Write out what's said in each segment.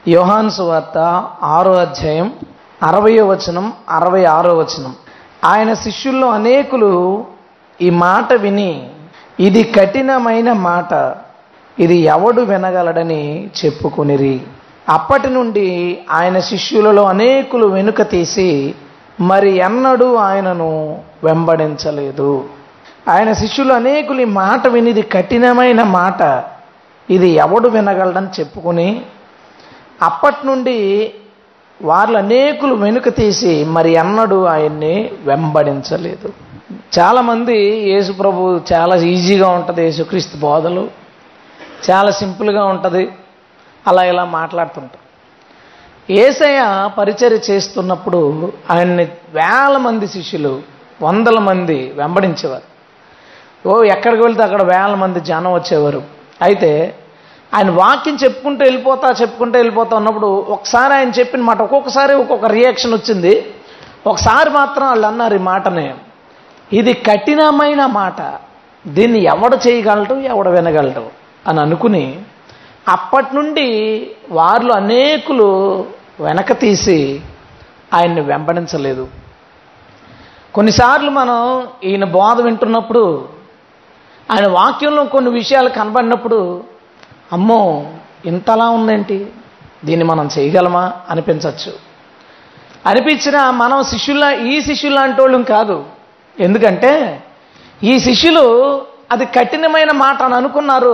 యోహాను సువార్త 6వ అధ్యాయం 60వ వచనం 66వ వచనం. ఆయన శిష్యుల్లో అనేకులు ఈ మాట విని, ఇది కఠినమైన మాట, ఇది ఎవడు వినగలడని చెప్పుకొనిరి. అప్పటి నుండి ఆయన శిష్యులలో అనేకులు వెనుక తీసి మరి ఎన్నడూ ఆయనను వెంబడించలేదు. ఆయన శిష్యులు అనేకులు ఈ మాట విని, ఇది కఠినమైన మాట, ఇది ఎవడు వినగలడని చెప్పుకొని అప్పటి నుండి వాళ్ళు అనేకులు వెనుక తీసి మరి ఎన్నడూ ఆయన్ని వెంబడించలేదు. చాలామంది యేసు ప్రభు చాలా ఈజీగా ఉంటుంది, యేసుక్రీస్తు బోధలు చాలా సింపుల్గా ఉంటుంది, అలా ఇలా మాట్లాడుతుంటారు. యేసయ్య పరిచర్య చేస్తున్నప్పుడు ఆయన్ని వేల మంది శిష్యులు, వందల మంది వెంబడించేవారు. ఎక్కడికి వెళ్తే అక్కడ వేల మంది జనం వచ్చేవారు. అయితే ఆయన వాక్యం చెప్పుకుంటూ వెళ్ళిపోతా ఉన్నప్పుడు ఒకసారి ఆయన చెప్పిన మాట ఒక్కొక్కసారి ఒక్కొక్క రియాక్షన్ వచ్చింది. ఒకసారి మాత్రం వాళ్ళు అన్నారు ఈ మాటనే, ఇది కఠినమైన మాట, దీన్ని ఎవడు చేయగలడు, ఎవడు వినగలడు అని అనుకుని అప్పటి నుండి వారిలో అనేకులు వెనక తీసి ఆయన్ని వెంబడించలేదు. కొన్నిసార్లు మనం ఈయన బోధ వింటున్నప్పుడు, ఆయన వాక్యంలో కొన్ని విషయాలు కనబడినప్పుడు, అమ్మో ఇంతలా ఉందేంటి, దీన్ని మనం చేయగలమా అనిపించవచ్చు. అనిపించినా మనం ఈ శిష్యులు లాంటి వాళ్ళం కాదు. ఎందుకంటే ఈ శిష్యులు అది కఠినమైన మాట అని అనుకున్నారు,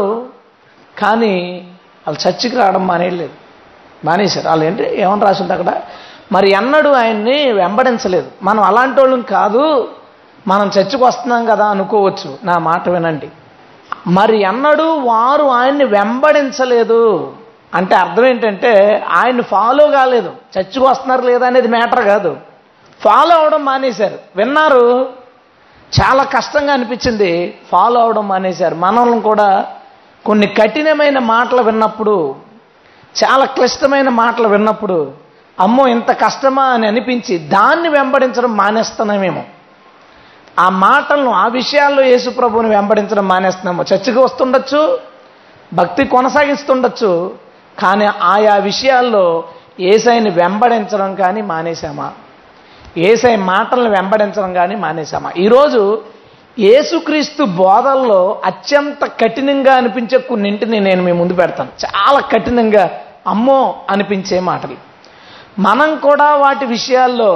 కానీ వాళ్ళు చర్చికి రావడం మానేశారు. వాళ్ళు ఏంటి ఏమని రాసింది అక్కడ, మరి ఎన్నడూ ఆయన్ని వెంబడించలేదు. మనం అలాంటి వాళ్ళం కాదు, మనం చర్చికి వస్తున్నాం కదా అనుకోవచ్చు. నా మాట వినండి, మరి ఎన్నడూ వారు ఆయన్ని వెంబడించలేదు అంటే అర్థం ఏంటంటే ఆయన్ని ఫాలో కాలేదు. చర్చికి వస్తున్నారు లేదా అనేది మ్యాటర్ కాదు, ఫాలో అవడం మానేశారు. విన్నారు, చాలా కష్టంగా అనిపించింది, ఫాలో అవడం మానేశారు. మనల్ని కూడా కొన్ని కఠినమైన మాటలు విన్నప్పుడు, చాలా క్లిష్టమైన మాటలు విన్నప్పుడు, అమ్మో ఇంత కష్టమా అని అనిపించి దాన్ని వెంబడించడం మానేస్తున్నామేమో. ఆ మాటలను, ఆ విషయాల్లో యేసు ప్రభువుని వెంబడించడం మానేస్తున్నాము. చర్చికి వస్తుండొచ్చు, భక్తి కొనసాగిస్తుండొచ్చు, కానీ ఆయా విషయాల్లో యేసయ్యని వెంబడించడం కానీ మానేశామా, యేసయ్య మాటలను వెంబడించడం కానీ మానేశామా? ఈరోజు యేసుక్రీస్తు బోధల్లో అత్యంత కఠినంగా అనిపించే కొన్నింటిని నేను మీ ముందు పెడతాను. చాలా కఠినంగా అమ్మో అనిపించే మాటలు. మనం కూడా వాటి విషయాల్లో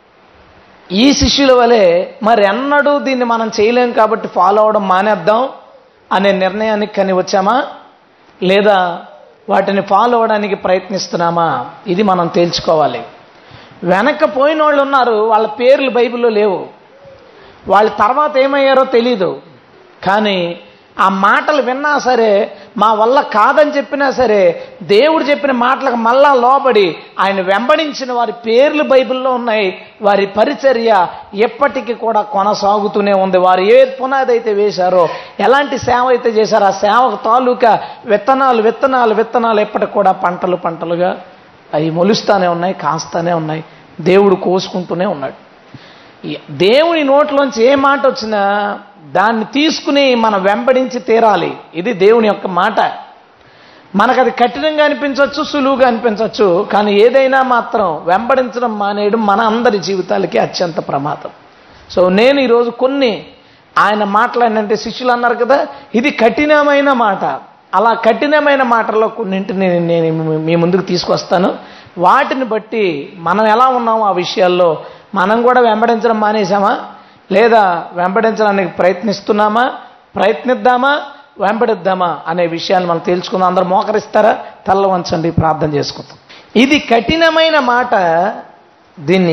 ఈ శిష్యుల వలె మరి ఎన్నడూ దీన్ని మనం చేయలేం కాబట్టి ఫాలో అవడం మానేద్దాం అనే నిర్ణయానికి కని వచ్చామా, లేదా వాటిని ఫాలో అవడానికి ప్రయత్నిస్తున్నామా? ఇది మనం తేల్చుకోవాలి. వెనక్కిపోయిన వాళ్ళు ఉన్నారు, వాళ్ళ పేర్లు బైబిల్లో లేవు, వాళ్ళ తర్వాత ఏమయ్యారో తెలీదు. కానీ ఆ మాటలు విన్నా సరే, మా వల్ల కాదని చెప్పినా సరే, దేవుడు చెప్పిన మాటలకు మళ్ళా లోబడి ఆయన వెంబడించిన వారి పేర్లు బైబిల్లో ఉన్నాయి. వారి పరిచర్య ఎప్పటికీ కూడా కొనసాగుతూనే ఉంది. వారు ఏ పునాది అయితే వేశారో, ఎలాంటి సేవ అయితే చేశారో, ఆ సేవకు తాలూకా విత్తనాలు ఎప్పటికి కూడా పంటలుగా అవి మొలుస్తూనే ఉన్నాయి, కాస్తూనే ఉన్నాయి. దేవుడు కోసుకుంటూనే ఉన్నాడు. దేవుని నోట్లోంచి ఏ మాట వచ్చినా దాన్ని తీసుకుని మనం వెంబడించి తీరాలి. ఇది దేవుని యొక్క మాట. మనకు అది కఠినంగా అనిపించవచ్చు, సులువుగా అనిపించవచ్చు, కానీ ఏదైనా మాత్రం వెంబడించడం మానేయడం మన అందరి జీవితాలకి అత్యంత ప్రమాదం. సో నేను ఈరోజు కొన్ని ఆయన మాటలంటే శిష్యులు అన్నారు కదా, ఇది కఠినమైన మాట. అలా కఠినమైన మాటల్లో కొన్నింటిని నేను మీ ముందుకు తీసుకొస్తాను. వాటిని బట్టి మనం ఎలా ఉన్నామో ఆ విషయాల్లో మనం కూడా వెంబడించడం మానేసామా, లేదా వెంబడించడానికి ప్రయత్నిద్దామా, వెంబడిద్దామా అనే విషయాలు మనం తేల్చుకుందాం. అందరూ మోకరిస్తారా? తల్ల వంచండి, ప్రార్థన చేసుకుందాం. ఇది కఠినమైన మాట, దీన్ని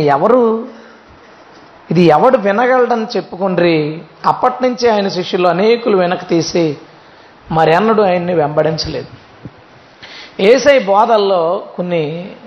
ఇది ఎవడు వినగలడని చెప్పుకుండ్రి. అప్పటి నుంచి ఆయన శిష్యులు అనేకులు వెనక్కి తీసి మరి అన్నడు ఆయన్ని వెంబడించలేదు. యేసయ్య బోధల్లో కొన్ని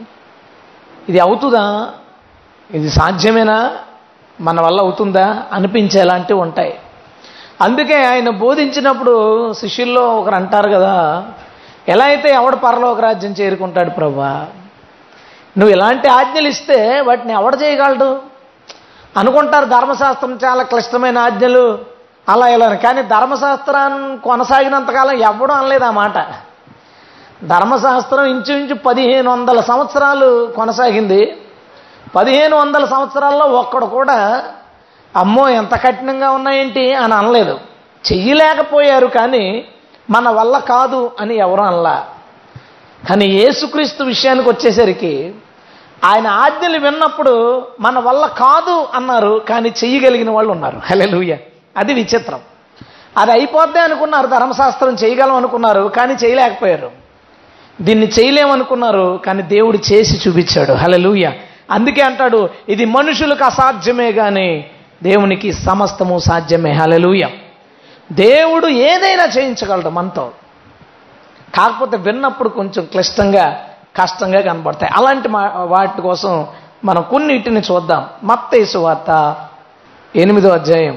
ఇది అవుతుందా, ఇది సాధ్యమేనా, మన వల్ల అవుతుందా అనిపించేలాంటివి ఉంటాయి. అందుకే ఆయన బోధించినప్పుడు శిష్యుల్లో ఒకరు అంటారు కదా, ఎలా అయితే ఎవడు పరలోక రాజ్యం చేరుకుంటాడు ప్రభువా, నువ్వు ఇలాంటి ఆజ్ఞలు ఇస్తే వాటిని ఎవడు చేయగలడు అనుకుంటారు. ధర్మశాస్త్రం చాలా క్లిష్టమైన ఆజ్ఞలు అలా ఇలా, కానీ ధర్మశాస్త్రాన్ని కొనసాగినంతకాలం ఎవడూ అనలేదు ఆ మాట. ధర్మశాస్త్రం ఇంచుమించు 1500 సంవత్సరాలు కొనసాగింది. 1500 సంవత్సరాల్లో ఒక్కడు కూడా అమ్మో ఎంత కఠినంగా ఉన్నాయేంటి అని అనలేదు. చెయ్యలేకపోయారు, కానీ మన వల్ల కాదు అని ఎవరు అనలా. కానీ యేసుక్రీస్తు విషయానికి వచ్చేసరికి ఆయన ఆజ్ఞలు విన్నప్పుడు మన వల్ల కాదు అన్నారు, కానీ చెయ్యగలిగిన వాళ్ళు ఉన్నారు. హల్లెలూయా. అది విచిత్రం. అది అయిపోద్దే అనుకున్నారు, ధర్మశాస్త్రం చేయగలం అనుకున్నారు, కానీ చేయలేకపోయారు. దీన్ని చేయలేమనుకున్నారు, కానీ దేవుడు చేసి చూపించాడు. హల్లెలూయా. అందుకే అంటాడు, ఇది మనుషులకు అసాధ్యమే కానీ దేవునికి సమస్తము సాధ్యమే. హల్లెలూయా. దేవుడు ఏదైనా చేయించగలడు మనతో, కాకపోతే విన్నప్పుడు కొంచెం క్లిష్టంగా కష్టంగా కనబడతాయి. అలాంటి వాటి కోసం మనం కొన్నిటిని చూద్దాం. మత్తయి సువార్త 8వ అధ్యాయం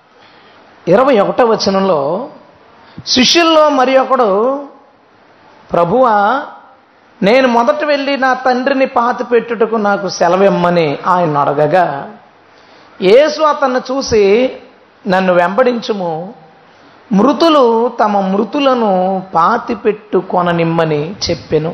21వ వచనంలో శిష్యుల్లో మరి ఒకడు, ప్రభువా, నేను మొదట వెళ్ళి నా తండ్రిని పాతి పెట్టుటకు నాకు సెలవిమ్మని ఆయన అడగగా, యేసు అతన్ని చూసి, నన్ను వెంబడించుము, మృతులు తమ మృతులను పాతి పెట్టుకొననిమ్మని చెప్పెను.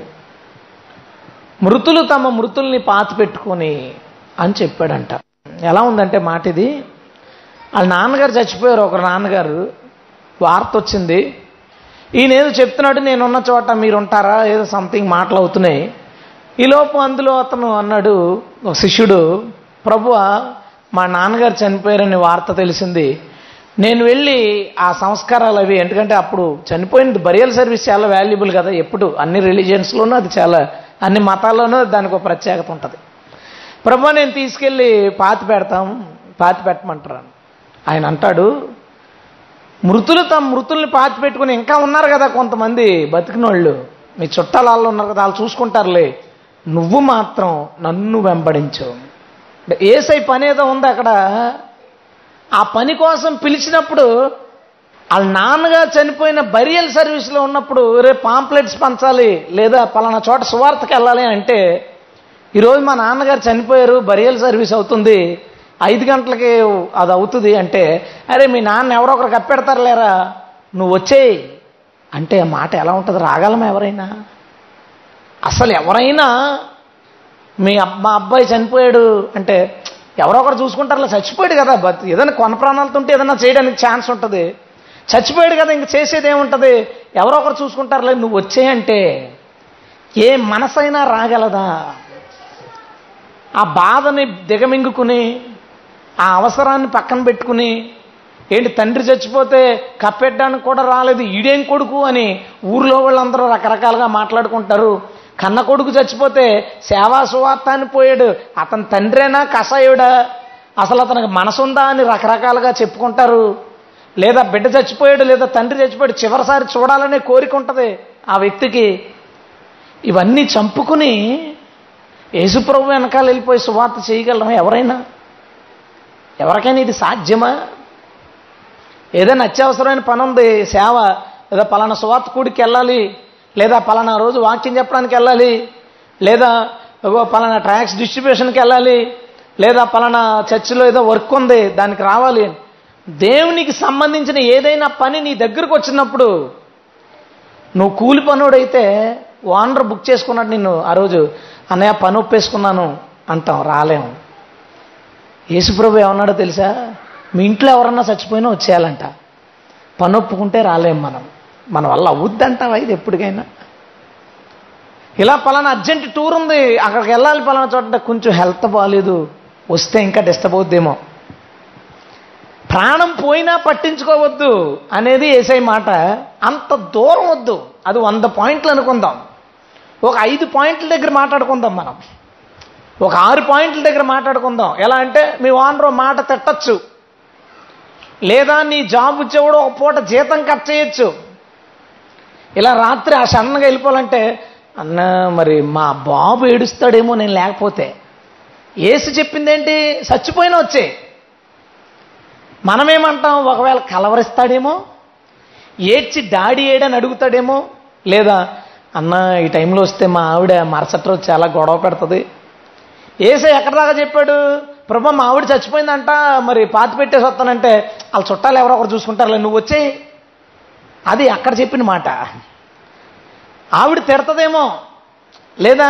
మృతులు తమ మృతుల్ని పాతి పెట్టుకొని అని చెప్పాడంట. ఎలా ఉందంటే మాట ఇది, వాళ్ళ నాన్నగారు చచ్చిపోయారు. ఒకరు నాన్నగారు, వార్త వచ్చింది, ఈయన ఏదో చెప్తున్నాడు, నేనున్న చోట మీరుంటారా, ఏదో సంథింగ్ మాటలు అవుతున్నాయి. ఈలోపు అందులో అతను అన్నాడు, ఒక శిష్యుడు, ప్రభువా, మా నాన్నగారు చనిపోయారని వార్త తెలిసింది, నేను వెళ్ళి ఆ సంస్కారాలు అవి, ఎందుకంటే అప్పుడు చనిపోయింది బరియల్ సర్వీస్ చాలా వాల్యుబుల్ కదా, ఎప్పుడు అన్ని రిలీజియన్స్లోనూ అది చాలా, అన్ని మతాల్లోనూ దానికి ఒక ప్రత్యేకత ఉంటుంది. ప్రభువా, నేను తీసుకెళ్ళి పాతి పెట్టమంటారు. ఆయన అంటాడు, మృతులు తమ మృతుల్ని పాతి పెట్టుకుని ఇంకా ఉన్నారు కదా కొంతమంది బతికిన వాళ్ళు, మీ చుట్టాల వాళ్ళు ఉన్నారు కదా, వాళ్ళు చూసుకుంటారులే, నువ్వు మాత్రం నన్ను వెంబడించు. ఏసై పని ఏదో ఉంది అక్కడ. ఆ పని కోసం పిలిచినప్పుడు, వాళ్ళ నాన్నగా చనిపోయిన బరియల్ సర్వీస్లో ఉన్నప్పుడు రేపు పాంప్లెట్స్ పంచాలి, లేదా పలానా చోట సువార్తకి వెళ్ళాలి అంటే, ఈరోజు మా నాన్నగారు చనిపోయారు, బరియల్ సర్వీస్ అవుతుంది, 5 గంటలకి అది అవుతుంది అంటే, అరే మీ నాన్న ఎవరో ఒకరు కప్పెడతారు లేరా, నువ్వు వచ్చేయి అంటే ఆ మాట ఎలా ఉంటుంది? రాగలమా ఎవరైనా? అసలు ఎవరైనా మా అబ్బాయి చనిపోయాడు అంటే ఎవరో ఒకరు చూసుకుంటారులే, చచ్చిపోయాడు కదా, ఏదైనా కొన ప్రాణాలతో ఉంటే ఏదైనా చేయడానికి ఛాన్స్ ఉంటుంది, చచ్చిపోయాడు కదా ఇంక చేసేది ఏముంటుంది, ఎవరో ఒకరు చూసుకుంటారులే, నువ్వు వచ్చేయంటే ఏ మనసైనా రాగలదా? ఆ బాధని దిగమింగుకుని, ఆ అవసరాన్ని పక్కన పెట్టుకుని, ఏంటి తండ్రి చచ్చిపోతే కప్పెట్టడానికి కూడా రాలేదు, ఈడేం కొడుకు అని ఊర్లో వాళ్ళందరూ రకరకాలుగా మాట్లాడుకుంటారు. కన్న కొడుకు చచ్చిపోతే సేవా సువార్త అని పోయాడు, అతని తండ్రేనా కషాయుడా, అసలు అతనికి మనసుందా అని రకరకాలుగా చెప్పుకుంటారు. లేదా బిడ్డ చచ్చిపోయాడు, లేదా తండ్రి చచ్చిపోయాడు, చివరిసారి చూడాలనే కోరిక ఉంటుంది ఆ వ్యక్తికి. ఇవన్నీ చంపుకుని యేసుప్రభు వెనకాల వెళ్ళిపోయి సువార్త చేయగలమా ఎవరైనా? ఎవరికైనా ఇది సాధ్యమా? ఏదైనా అత్యవసరమైన పని ఉంది, సేవ, లేదా పలానా సువార్త కూడికి వెళ్ళాలి, లేదా పలానా రోజు వాక్యం చెప్పడానికి వెళ్ళాలి, లేదా పలానా ట్యాక్స్ డిస్ట్రిబ్యూషన్కి వెళ్ళాలి, లేదా పలానా చర్చిలో ఏదో వర్క్ ఉంది దానికి రావాలి. దేవునికి సంబంధించిన ఏదైనా పని నీ దగ్గరకు వచ్చినప్పుడు, నువ్వు కూలి పనుడైతే ఓనర్ బుక్ చేసుకున్నాడు నిన్ను, ఆ రోజు అన్నయ్య పని ఒప్పేసుకున్నాను అంటాం, రాలేము. యేసుప్రభు ఏమన్నాడో తెలుసా? మీ ఇంట్లో ఎవరన్నా చచ్చిపోయినా వచ్చేయాలంట, పని ఒప్పుకుంటే రాలేము మనం. మన వల్ల అవుద్దంటావా ఇది ఎప్పటికైనా? ఇలా పలానా అర్జెంట్ టూర్ ఉంది, అక్కడికి వెళ్ళాలి పలానా చోట, కొంచెం హెల్త్ బాగాలేదు, వస్తే ఇంకా డిస్టర్బ్ అవుద్దేమో, ప్రాణం పోయినా పట్టించుకోవద్దు అనేది యేసయ్య మాట. అంత దూరం వద్దు, అది 100 పాయింట్లు అనుకుందాం, ఒక 5 పాయింట్ల దగ్గర మాట్లాడుకుందాం మనం, ఒక 6 పాయింట్ల దగ్గర మాట్లాడుకుందాం. ఎలా అంటే, మీ ఓనర్ మాట తిట్టచ్చు, లేదా నీ జాబ్ వచ్చేవాడు ఒక పూట జీతం కట్ చేయొచ్చు. ఇలా రాత్రి ఆ సడన్గా వెళ్ళిపోవాలంటే, అన్న మరి మా బాబు ఏడుస్తాడేమో నేను లేకపోతే. యేసు చెప్పిందేంటి? చచ్చిపోయినా వచ్చే. మనమేమంటాం? ఒకవేళ కలవరిస్తాడేమో, ఏడ్చి డాడీ ఏడని అడుగుతాడేమో, లేదా అన్న ఈ టైంలో వస్తే మా ఆవిడ మరుసటి రోజు చాలా గొడవ పెడుతుంది. యేసయ్య ఎక్కడి దాకా చెప్పాడు? ప్రభు మా ఆవిడ చచ్చిపోయిందంట, మరి పాతి పెట్టేసి వస్తానంటే వాళ్ళ చుట్టాలు ఎవరో ఒకరు చూసుకుంటారులే, నువ్వు వచ్చేయి. అది అక్కడ చెప్పిన మాట. ఆవిడ తిడతదేమో, లేదా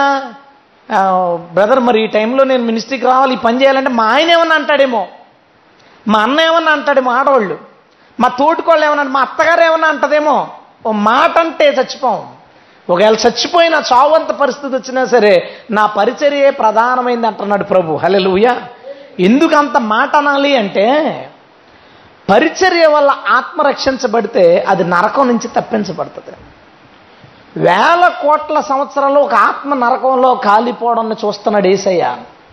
బ్రదర్ మరి ఈ టైంలో నేను మినిస్ట్రీకి రావాలి, ఈ పని చేయాలంటే మా ఆయన ఏమన్నా అంటాడేమో, మా అన్న ఏమన్నా అంటాడేమో, ఆడవాళ్ళు మా తోటికోళ్ళు ఏమన్నా, మా అత్తగారు ఏమన్నా అంటదేమో. ఓ మాట అంటే చచ్చిపోం. ఒకవేళ చచ్చిపోయిన చావంత పరిస్థితి వచ్చినా సరే నా పరిచర్యే ప్రధానమైంది అంటున్నాడు ప్రభు. హల్లెలూయా. ఎందుకు అంత మాట అనాలి అంటే, పరిచర్య వల్ల ఆత్మ రక్షించబడితే అది నరకం నుంచి తప్పించబడుతుంది. 1000 కోట్ల సంవత్సరాల్లో ఒక ఆత్మ నరకంలో కాలిపోవడం చూస్తున్నాడు యేసయ్య.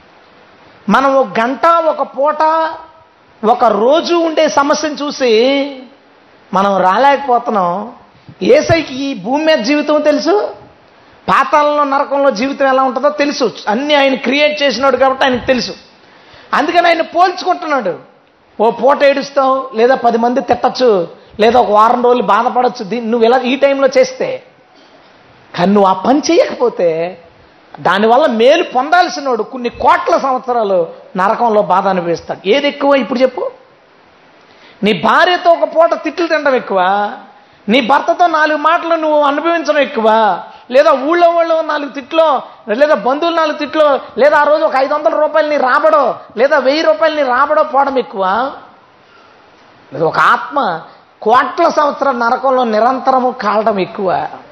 మనం ఒక గంట, ఒక పూట, ఒక రోజు ఉండే సమస్యను చూసి మనం రాలేకపోతున్నాం. యేసయ్యకి ఈ భూమి మీద జీవితం తెలుసు, పాతాళంలో నరకంలో జీవితం ఎలా ఉంటుందో తెలుసు. అన్నీ ఆయన క్రియేట్ చేసినాడు కాబట్టి ఆయనకు తెలుసు. అందుకని ఆయన పోల్చుకుంటున్నాడు. ఓ పూట ఏడుస్తావు, లేదా 10 మంది తిట్టచ్చు, లేదా ఒక వారం రోజులు బాధపడచ్చు నువ్వు ఇలా ఈ టైంలో చేస్తే. కానీ నువ్వు ఆ పని చేయకపోతే దానివల్ల మేలు పొందాల్సినోడు కొన్ని కోట్ల సంవత్సరాలు నరకంలో బాధ అనుభవిస్తాడు. ఏది ఎక్కువ ఇప్పుడు చెప్పు? నీ భార్యతో ఒక పూట తిట్లు తినడం ఎక్కువ, నీ భర్తతో 4 మాటలు నువ్వు అనుభవించడం ఎక్కువ, లేదా ఊళ్ళో వాళ్ళు 4 తిట్లో, లేదా బంధువులు 4 తిట్లో, లేదా ఆ రోజు ఒక 500 రూపాయలని రాబడో, లేదా 1000 రూపాయలని రాబడో పోవడం ఎక్కువ, లేదా ఒక ఆత్మ కోట్ల సంవత్సరాల నరకంలో నిరంతరము కాలడం ఎక్కువ?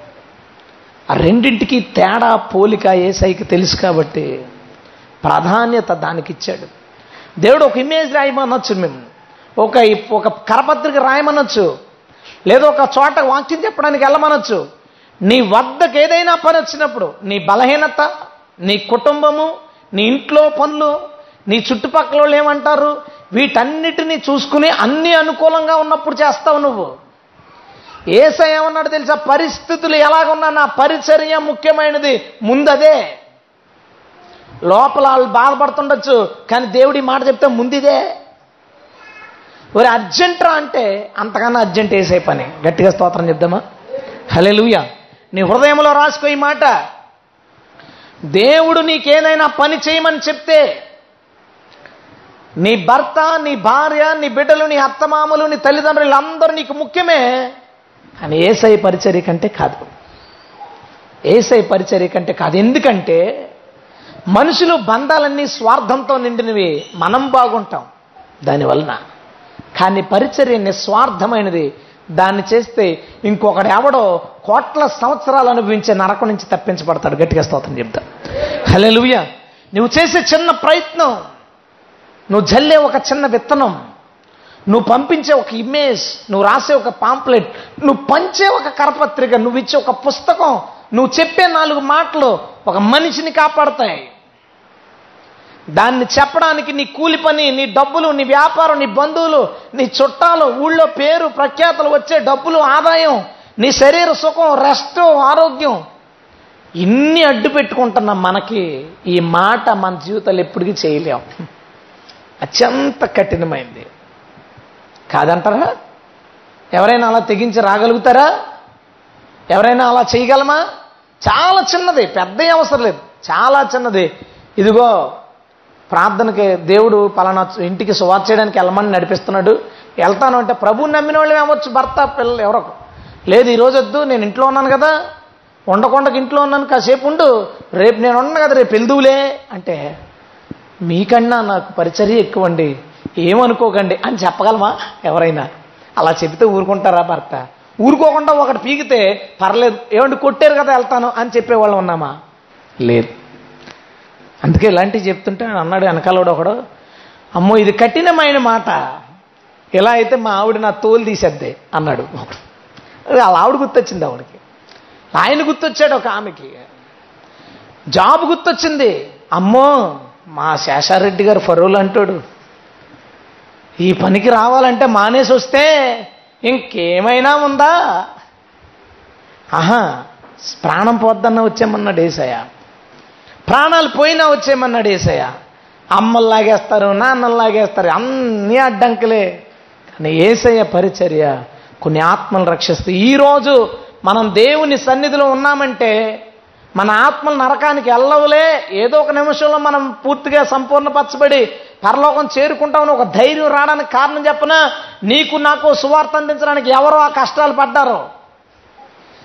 ఆ రెండింటికి తేడా, పోలిక యేసయ్యకి తెలుసు కాబట్టి ప్రాధాన్యత దానికి ఇచ్చాడు. దేవుడు ఒక ఇమేజ్ రాయమనొచ్చు, మేము ఒక కరపత్రిక రాయమనొచ్చు, లేదా ఒక చోట వాక్యం చెప్పడానికి వెళ్ళమనొచ్చు. నీ వద్దకు ఏదైనా పని వచ్చినప్పుడు నీ బలహీనత, నీ కుటుంబము, నీ ఇంట్లో పనులు, నీ చుట్టుపక్కల వాళ్ళు ఏమంటారు, వీటన్నిటినీ చూసుకుని అన్ని అనుకూలంగా ఉన్నప్పుడు చేస్తావు నువ్వు. యేసయ్య ఏమన్నాడు తెలుసా? పరిస్థితులు ఎలాగున్నా నా పరిచర్య ముఖ్యమైనది, ముందదే. లోపల వాళ్ళు బాధపడుతుండొచ్చు, కానీ దేవుడి మాట చెప్తే ముందిదే. మరి అర్జెంట్రా అంటే అంతకన్నా అర్జెంట్ యేసయ్య పని. గట్టిగా స్తోత్రం చెప్దామా? హల్లెలూయా. నీ హృదయంలో రాసుకో ఈ మాట. దేవుడు నీకేదైనా పని చేయమని చెప్తే, నీ భర్త, నీ భార్య, నీ బిడ్డలు, నీ అత్తమామలు, నీ తల్లిదండ్రులు అందరూ నీకు ముఖ్యమే. కానీ యేసయ్య పరిచర్య కంటే కాదు. యేసయ్య పరిచర్య కంటే కాదు. ఎందుకంటే మనుషులు బంధాలన్నీ స్వార్థంతో నిండినవి, మనం బాగుంటాం దానివలన. కానీ పరిచర్య నిస్వార్థమైనది. దాన్ని చేస్తే ఇంకొకడు ఎవడో కోట్ల సంవత్సరాలు అనుభవించే నరకం నుంచి తప్పించబడతాడు. గట్టిగా స్తోత్రం చెప్తా. హల్లెలూయా. నువ్వు చేసే చిన్న ప్రయత్నం, నువ్వు జల్లే ఒక చిన్న విత్తనం, నువ్వు పంపించే ఒక ఇమేజ్, నువ్వు రాసే ఒక పాంప్లెట్, నువ్వు పంచే ఒక కరపత్రిక, నువ్వు ఇచ్చే ఒక పుస్తకం, నువ్వు చెప్పే 4 మాటలు ఒక మనిషిని కాపాడతాయి. దాన్ని చెప్పడానికి నీ కూలి పని, నీ డబ్బులు, నీ వ్యాపారం, నీ బంధువులు, నీ చుట్టాలు, ఊళ్ళో పేరు ప్రఖ్యాతలు, వచ్చే డబ్బులు, ఆదాయం, నీ శరీర సుఖం, రెస్ట్, ఆరోగ్యం, ఇన్ని అడ్డు పెట్టుకుంటున్న మనకి ఈ మాట మన జీవితాలు ఎప్పటికీ చేయలేం. అత్యంత కఠినమైంది. కాదంటారా? ఎవరైనా అలా తెగించి రాగలుగుతారా? ఎవరైనా అలా చేయగలమా? చాలా చిన్నది, పెద్ద అవసరం లేదు, చాలా చిన్నది. ఇదిగో ప్రార్థనకి దేవుడు పలానా ఇంటికి సువార్త చేయడానికి వెళ్ళమని నడిపిస్తున్నాడు, వెళ్తాను అంటే ప్రభువుని నమ్మిన వాళ్ళు ఏమవచ్చు, భర్త, పిల్లలు ఎవరో. లేదు ఈరోజు వద్దు, నేను ఇంట్లో ఉన్నాను కదా, ఉండకొండకి ఇంట్లో ఉన్నాను, కాసేపు ఉండు, రేపు నేను ఉన్నాను కదా, రేపు వెళ్దువులే అంటే, మీకన్నా నాకు పరిచర్య ఎక్కువండి, ఏమనుకోకండి అని చెప్పగలమా? ఎవరైనా అలా చెబితే ఊరుకుంటారా? భర్త ఊరుకోకుండా ఒకటి పీకితే పర్లేదు, ఏమంటే కొట్టారు కదా వెళ్తాను అని చెప్పేవాళ్ళు ఉన్నామా? లేదు. అందుకే ఇలాంటివి చెప్తుంటే అన్నాడు వెనకాలోడు ఒకడు, అమ్మో ఇది కఠినమైన మాట, ఇలా అయితే మా ఆవిడ నా తోలు తీసేద్దే అన్నాడు ఒకడు. వాళ్ళ ఆవిడ గుర్తొచ్చింది ఆవిడకి, ఆయన గుర్తొచ్చాడు ఒక ఆమెకి, జాబ్ గుర్తొచ్చింది. అమ్మో మా శేషారెడ్డి గారు ఫరోలు అంటాడు, ఈ పనికి రావాలంటే మానేసి వస్తే ఇంకేమైనా ఉందా? ఆహా, ప్రాణం పోద్దన్నా వచ్చేమన్నాడు యేసయ్య, ప్రాణాలు పోయినా వచ్చేయమన్నాడు యేసయ్య. అమ్మలు లాగేస్తారు, నాన్నలు లాగేస్తారు, అన్నీ అడ్డంకులే. కానీ యేసయ్య పరిచర్య కొన్ని ఆత్మలు రక్షిస్తాయి. ఈరోజు మనం దేవుని సన్నిధిలో ఉన్నామంటే మన ఆత్మలు నరకానికి వెళ్ళవులే, ఏదో ఒక నిమిషంలో మనం పూర్తిగా సంపూర్ణపరచబడి పరలోకం చేరుకుంటామని ఒక ధైర్యం రావడానికి కారణం చెప్పనా? నీకు నాకు సువార్త అందించడానికి ఎవరో ఆ కష్టాలు పడ్డారో,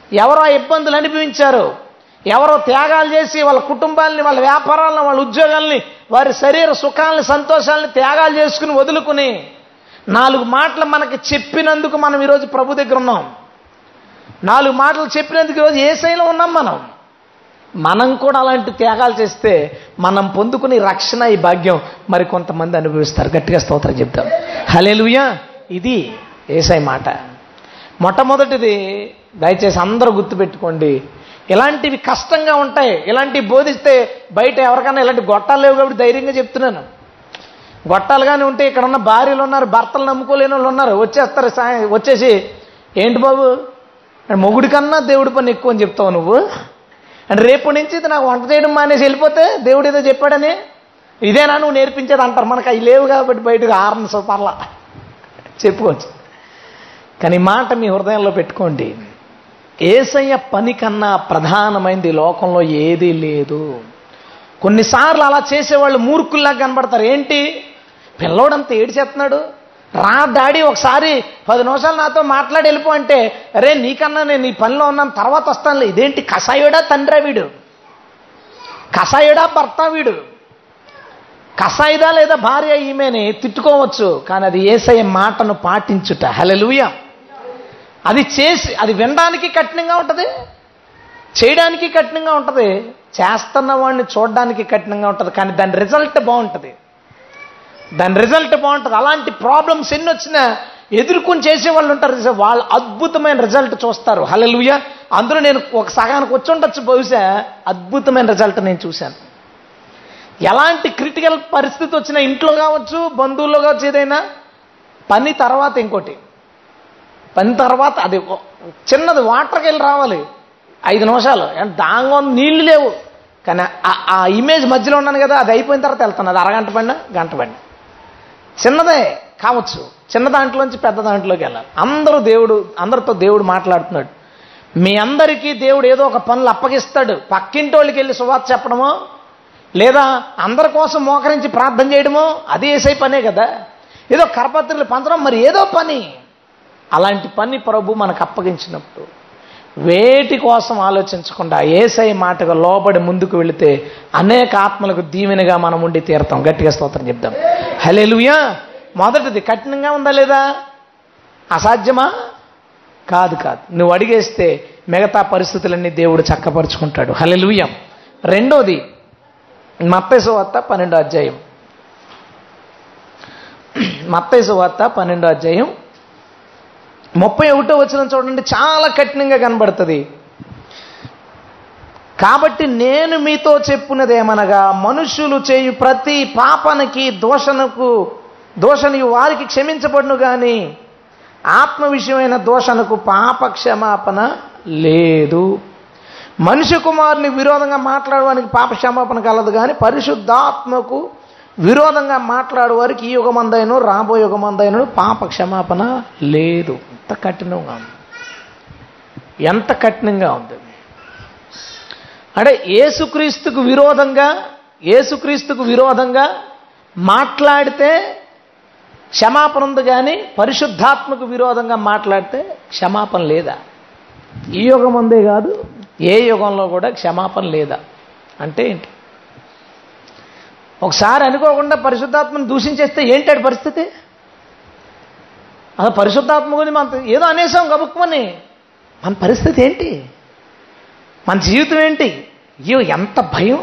ఎవరో ఇబ్బందులు అనుభవించారు, ఎవరో త్యాగాలు చేసి వాళ్ళ కుటుంబాలని, వాళ్ళ వ్యాపారాలను, వాళ్ళ ఉద్యోగాల్ని, వారి శరీర సుఖాలని, సంతోషాలని త్యాగాలు చేసుకుని వదులుకుని 4 మాటలు మనకి చెప్పినందుకు మనం ఈరోజు ప్రభు దగ్గర ఉన్నాం. 4 మాటలు చెప్పినందుకు ఈరోజు యేసయ్యలో ఉన్నాం. మనం కూడా అలాంటి త్యాగాలు చేస్తే మనం పొందుకుని రక్షణ, ఈ భాగ్యం మరి కొంతమంది అనుభవిస్తారు. గట్టిగా స్తోత్రం చెప్తాం. హల్లెలూయా. ఇది యేసయ్య మాట. మొట్టమొదటిది దయచేసి అందరూ గుర్తుపెట్టుకోండి, ఇలాంటివి కష్టంగా ఉంటాయి. ఇలాంటివి బోధిస్తే బయట ఎవరికైనా ఇలాంటి గొట్టాలు లేవు కాబట్టి ధైర్యంగా చెప్తున్నాను. గొట్టాలు కానీ ఉంటే ఇక్కడ ఉన్న భార్యలు ఉన్నారు, భర్తలు నమ్ముకోలేని వాళ్ళు ఉన్నారు, వచ్చేసి ఏంటి బాబు మొగుడి కన్నా దేవుడి పని ఎక్కువ అని చెప్తావు నువ్వు అంటే రేపు నుంచి నాకు వంట చేయడం మానేసి వెళ్ళిపోతే దేవుడు ఏదో చెప్పాడని ఇదేనా నువ్వు నేర్పించేది అంటారు. మనకు అవి లేవు కాబట్టి బయటకు పర్లా చెప్పుకోవచ్చు. కానీ మాట మీ హృదయంలో పెట్టుకోండి, యేసయ్య పని కన్నా ప్రధానమైనది లోకంలో ఏదీ లేదు. కొన్నిసార్లు అలా చేసేవాళ్ళు మూర్ఖుల్లా కనబడతారు. ఏంటి పిల్లోడంతా ఏడిచేస్తున్నాడు, రా డాడీ ఒకసారి 10 నిమిషాలు నాతో మాట్లాడి వెళ్ళిపో అంటే, అరే నీకన్నా నేను ఈ పనిలో ఉన్నాను తర్వాత వస్తానులే. ఇదేంటి కషాయుడా తండ్రా వీడు, కషాయుడా భర్త వీడు, కషాయిదా లేదా భార్య ఈమెని తిట్టుకోవచ్చు, కానీ అది యేసయ్య మాటను పాటించుట. హల్లెలూయా. అది చేసి అది వినడానికి కఠినంగా ఉంటుంది, చేయడానికి కఠినంగా ఉంటుంది, చేస్తున్న వాడిని చూడడానికి కఠినంగా ఉంటుంది, కానీ దాని రిజల్ట్ బాగుంటుంది. అలాంటి ప్రాబ్లమ్స్ ఎన్ని వచ్చినా ఎదుర్కొని చేసే వాళ్ళు ఉంటారు, వాళ్ళు అద్భుతమైన రిజల్ట్ చూస్తారు. హల్లెలూయా. అందులో నేను ఒక సగానికి వచ్చి ఉండొచ్చు, బహుశా అద్భుతమైన రిజల్ట్ నేను చూశాను. ఎలాంటి క్రిటికల్ పరిస్థితి వచ్చినా, ఇంట్లో కావచ్చు, బంధువుల్లో కావచ్చు, ఏదైనా పని తర్వాత ఇంకోటి, పని తర్వాత అది చిన్నది వాటర్కి వెళ్ళి రావాలి 5 నిమిషాలు, దాంగా నీళ్లు లేవు, కానీ ఆ ఇమేజ్ మధ్యలో ఉన్నాను కదా, అది అయిపోయిన తర్వాత వెళ్తాను. అది అరగంట పడినా గంట పడినా చిన్నదే కావచ్చు, చిన్న దాంట్లోంచి పెద్ద దాంట్లోకి వెళ్ళాలి. అందరితో దేవుడు మాట్లాడుతున్నాడు. మీ అందరికీ దేవుడు ఏదో ఒక పనులు అప్పగిస్తాడు. పక్కింటి వాళ్ళకి వెళ్ళి సువార్త చెప్పడమో, లేదా అందరి కోసం మోకరించి ప్రార్థన చేయడమో అది యేసయ్య పనే కదా. ఏదో కరపత్రులు పంచడం మరి ఏదో పని, అలాంటి పని ప్రభు మనకు అప్పగించినప్పుడు వేటి కోసం ఆలోచించకుండా యేసయ్య మాటగా లోబడి ముందుకు వెళితే అనేక ఆత్మలకు దీవెనగా మనం ఉండి తీరుతాం. గట్టిగా స్తోత్రం చెప్దాం. హల్లెలూయా. మొదటిది కఠినంగా ఉందా లేదా, అసాధ్యమా? కాదు. నువ్వు అడిగేస్తే మిగతా పరిస్థితులన్నీ దేవుడు చక్కపరుచుకుంటాడు. హల్లెలూయా. రెండోది మత్తయి సువార్త 12వ అధ్యాయం. మత్తయి సువార్త 12వ అధ్యాయం 31వ వచనం చూడండి, చాలా కఠినంగా కనబడుతుంది. కాబట్టి నేను మీతో చెప్పున్నదేమనగా, మనుష్యులు చేయు ప్రతి పాపానికి దోషని వారికి క్షమించబడును గాని ఆత్మ విషయమైన దోషణకు పాప క్షమాపణ లేదు. మనుష్య కుమారుని విరోధంగా మాట్లాడడానికి పాప క్షమాపణ కలదు, కానీ పరిశుద్ధాత్మకు విరోధంగా మాట్లాడు వారికి ఈ యుగమందైనను రాబోయే యుగమందైనను పాప క్షమాపణ లేదు. ఎంత కఠినంగా ఉంది అంటే యేసుక్రీస్తుకు విరోధంగా మాట్లాడితే క్షమాపణ ఉంది, కానీ పరిశుద్ధాత్మకు విరోధంగా మాట్లాడితే క్షమాపణ లేదా? ఈ యుగమందే కాదు, ఏ యుగంలో కూడా క్షమాపణ లేదా అంటే ఏంటి? ఒకసారి అనుకోకుండా పరిశుద్ధాత్మను దూషించేస్తే ఏంటాడు పరిస్థితి? అసలు పరిశుద్ధాత్మ గురించి మనం ఏదో అనేసాం గబుక్కుమని, మన పరిస్థితి ఏంటి? మన జీవితం ఏంటి? అయ్యో ఎంత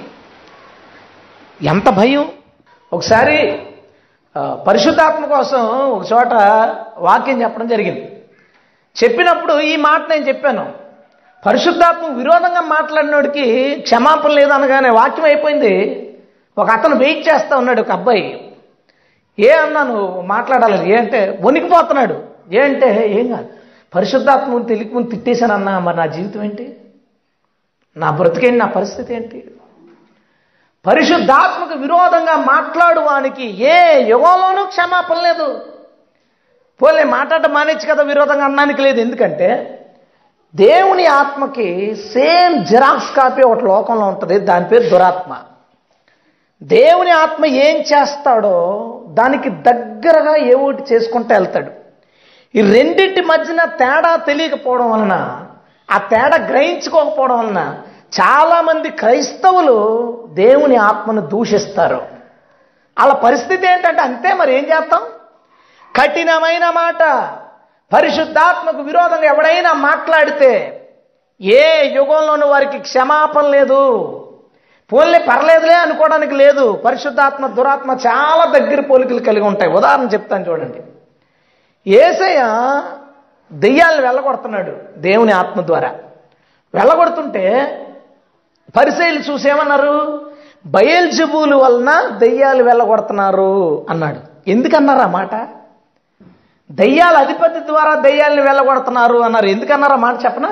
భయం. ఒకసారి పరిశుద్ధాత్మ కోసం ఒక చోట వాక్యం చెప్పడం జరిగింది. చెప్పినప్పుడు ఈ మాట నేను చెప్పాను, పరిశుద్ధాత్మ విరోధంగా మాట్లాడినోడికి క్షమాపణ లేదనగానే వాక్యం అయిపోయింది. ఒక అతను వెయిట్ చేస్తూ ఉన్నాడు, ఒక అబ్బాయి. అన్నాను మాట్లాడాలి, అంటే వణికిపోతున్నాడు. అంటే ఏం కాదు, పరిశుద్ధాత్మని తెలియకముందు తిట్టేశాను అన్నా, మరి నా జీవితం ఏంటి, నా బ్రతికేంటి, నా పరిస్థితి ఏంటి? పరిశుద్ధాత్మకు విరోధంగా మాట్లాడువానికి ఏ యుగంలోనూ క్షమాపణ లేదు. పోలే మాట్లాడటం మానేచ్చు కదా, విరోధంగా అనడానికి లేదు. ఎందుకంటే దేవుని ఆత్మకి సేమ్ జిరాక్స్ కాపీ ఒకటి లోకంలో ఉంటుంది, దాని పేరు దురాత్మ. దేవుని ఆత్మ ఏం చేస్తాడో దానికి దగ్గరగా ఏవోటి చేసుకుంటూ వెళ్తాడు. ఈ రెండింటి మధ్యన తేడా తెలియకపోవడం వలన ఆ తేడా గ్రహించుకోకపోవడం వలన చాలామంది క్రైస్తవులు దేవుని ఆత్మను దూషిస్తారు. వాళ్ళ పరిస్థితి ఏంటంటే అంతే, మరి ఏం చేస్తాం? కఠినమైన మాట, పరిశుద్ధాత్మకు విరోధంగా ఎవడైనా మాట్లాడితే ఏ యుగంలోనూ వారికి క్షమాపణ లేదు. పోన్లే పర్లేదులే అనుకోవడానికి లేదు. పరిశుద్ధాత్మ దురాత్మ చాలా దగ్గర పోలికలు కలిగి ఉంటాయి. ఉదాహరణ చెప్తాను చూడండి. యేసయ్య దెయ్యాలను వెళ్ళగొడుతున్నాడు దేవుని ఆత్మ ద్వారా. వెళ్ళగొడుతుంటే పరిసయ్యులు చూసేమన్నారు? బయల్జెబూలు వలన దెయ్యాలు వెళ్ళగొడుతున్నారు అన్నాడు. ఎందుకన్నారు ఆ మాట? దెయ్యాల అధిపతి ద్వారా దెయ్యాలను వెళ్ళగొడుతున్నారు అన్నారు. ఎందుకన్నారు ఆ మాట చెప్పనా?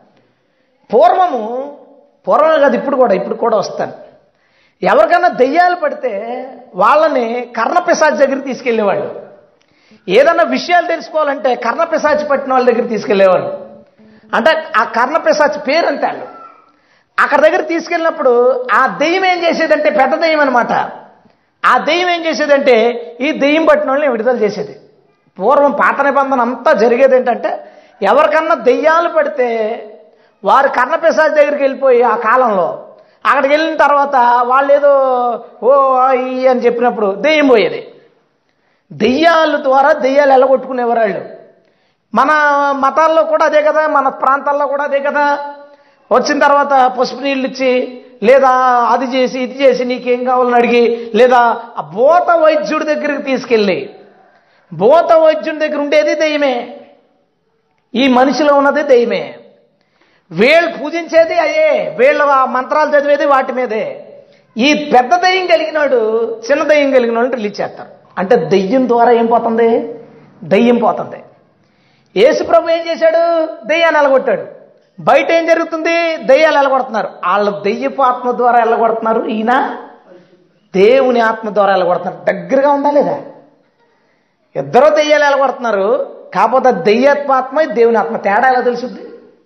పూర్వమే కాదు, ఇప్పుడు కూడా వస్తాను. ఎవరికన్నా దెయ్యాలు పడితే వాళ్ళని కర్ణపిశాచి దగ్గరికి తీసుకెళ్లేవాళ్ళు. ఏదన్నా విషయాలు తెలుసుకోవాలంటే కర్ణపిశాచి పట్టిన వాళ్ళ దగ్గర తీసుకెళ్లేవాళ్ళు. అంటే ఆ కర్ణపిశాచి పేరు అంతే. వాళ్ళు అక్కడ దగ్గర తీసుకెళ్ళినప్పుడు ఆ దెయ్యం ఏం చేసేదంటే, పెద్ద దెయ్యం అనమాట, ఆ దెయ్యం ఏం చేసేదంటే ఈ దెయ్యం పట్టిన వాళ్ళని విడుదల చేసేది. పూర్వం పాత నిబంధన అంతా జరిగేది ఏంటంటే, ఎవరికన్నా దెయ్యాలు పడితే వారు కర్ణపిశాచి దగ్గరికి వెళ్ళిపోయి ఆ కాలంలో అక్కడికి వెళ్ళిన తర్వాత వాళ్ళు ఏదో ఓ ఈ అని చెప్పినప్పుడు దెయ్యం పోయేది. దెయ్యాల ద్వారా దెయ్యాలు ఎల్లగొట్టుకునేవాళ్ళు. మన మతాల్లో కూడా అదే కదా, మన ప్రాంతాల్లో కూడా అదే కదా. వచ్చిన తర్వాత పసుపు నీళ్ళు ఇచ్చి, లేదా అది చేసి ఇది చేసి నీకేం కావాలని అడిగి, లేదా ఆ భూత వైద్యుడి దగ్గరికి తీసుకెళ్ళి, భూత వైద్యుడి దగ్గర ఉండేది దెయ్యమే, ఈ మనిషిలో ఉన్నది దెయ్యమే. వీళ్ళు పూజించేది అయ్యే, వీళ్ళు మంత్రాలు చదివేది వాటి మీదే. ఈ పెద్ద దెయ్యం కలిగినాడు చిన్న దెయ్యం కలిగినాడు రిలీజ్ చేస్తారు. అంటే దెయ్యం ద్వారా ఏం పోతుంది? దెయ్యం పోతుంది. యేసుప్రభు ఏం చేశాడు? దెయ్యాన్ని ఎలగొట్టాడు. బయట ఏం జరుగుతుంది? దెయ్యాలు ఎలగొడుతున్నారు. వాళ్ళు దెయ్యపు ఆత్మ ద్వారా ఎల్లగొడుతున్నారు, ఈయన దేవుని ఆత్మ ద్వారా ఎల్లగొడుతున్నారు. దగ్గరగా ఉందా లేదా? ఇద్దరూ దెయ్యాలు ఎలగొడుతున్నారు. కాకపోతే దెయ్యాత్మాత్మ దేవుని ఆత్మ తేడా ఎలా తెలుసుద్ది?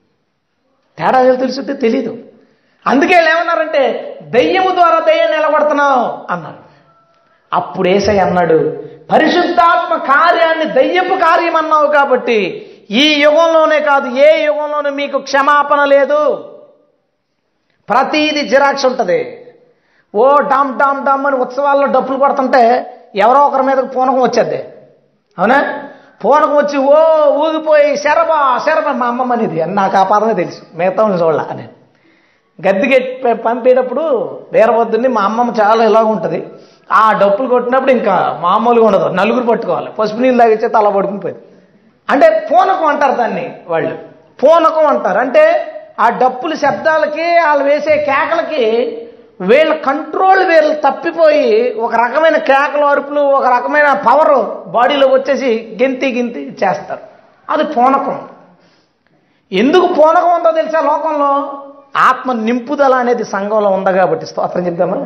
తెలీదు. అందుకే ఏమన్నారంటే దెయ్యము ద్వారా దెయ్యాన్ని ఎలగొడుతున్నావు అన్నారు. అప్పుడు యేసయ్య అన్నాడు, పరిశుద్ధాత్మ కార్యాన్ని దెయ్యపు కార్యం అన్నావు కాబట్టి ఈ యుగంలోనే కాదు ఏ యుగంలోనూ మీకు క్షమాపణ లేదు. ప్రతీది జిరాక్స్ ఉంటుంది. ఓ డామ్ డామ్ డామ్ అని ఉత్సవాల్లో డప్పులు కొడుతుంటే ఎవరో ఒకరి మీదకి పూనకం వచ్చేద్ది, అవునా? పూనకం వచ్చి ఓ ఊగిపోయి శరబా మా అమ్మమ్మ అనేది నాకు ఆ పదమే తెలుసు, మిగతా చూడాల అని గద్దికి పంపేటప్పుడు వీరవద్దుని మా అమ్మమ్మ చాలా ఇలాగ ఉంటుంది. ఆ డప్పులు కొట్టినప్పుడు ఇంకా మామూలుగా ఉండదు, నలుగురు పట్టుకోవాలి, పసుపు నీళ్ళు తాగిచ్చే తల పడుకుని పోయింది. అంటే పూనకం అంటారు దాన్ని, వాళ్ళు పూనకం అంటారు. అంటే ఆ డప్పుల శబ్దాలకి వాళ్ళు వేసే కేకలకి వీళ్ళ కంట్రోల్ వీళ్ళు తప్పిపోయి ఒక రకమైన కేకలు అరుపులు, ఒక రకమైన పవర్ బాడీలోకి వచ్చేసి గెంతి చేస్తారు. అది పూనకం. ఎందుకు పూనకం ఉందో తెలుసా? లోకంలో ఆత్మ నింపుదల అనేది సంఘంలో ఉంది కాబట్టి. స్తోత్రం చెప్తామా?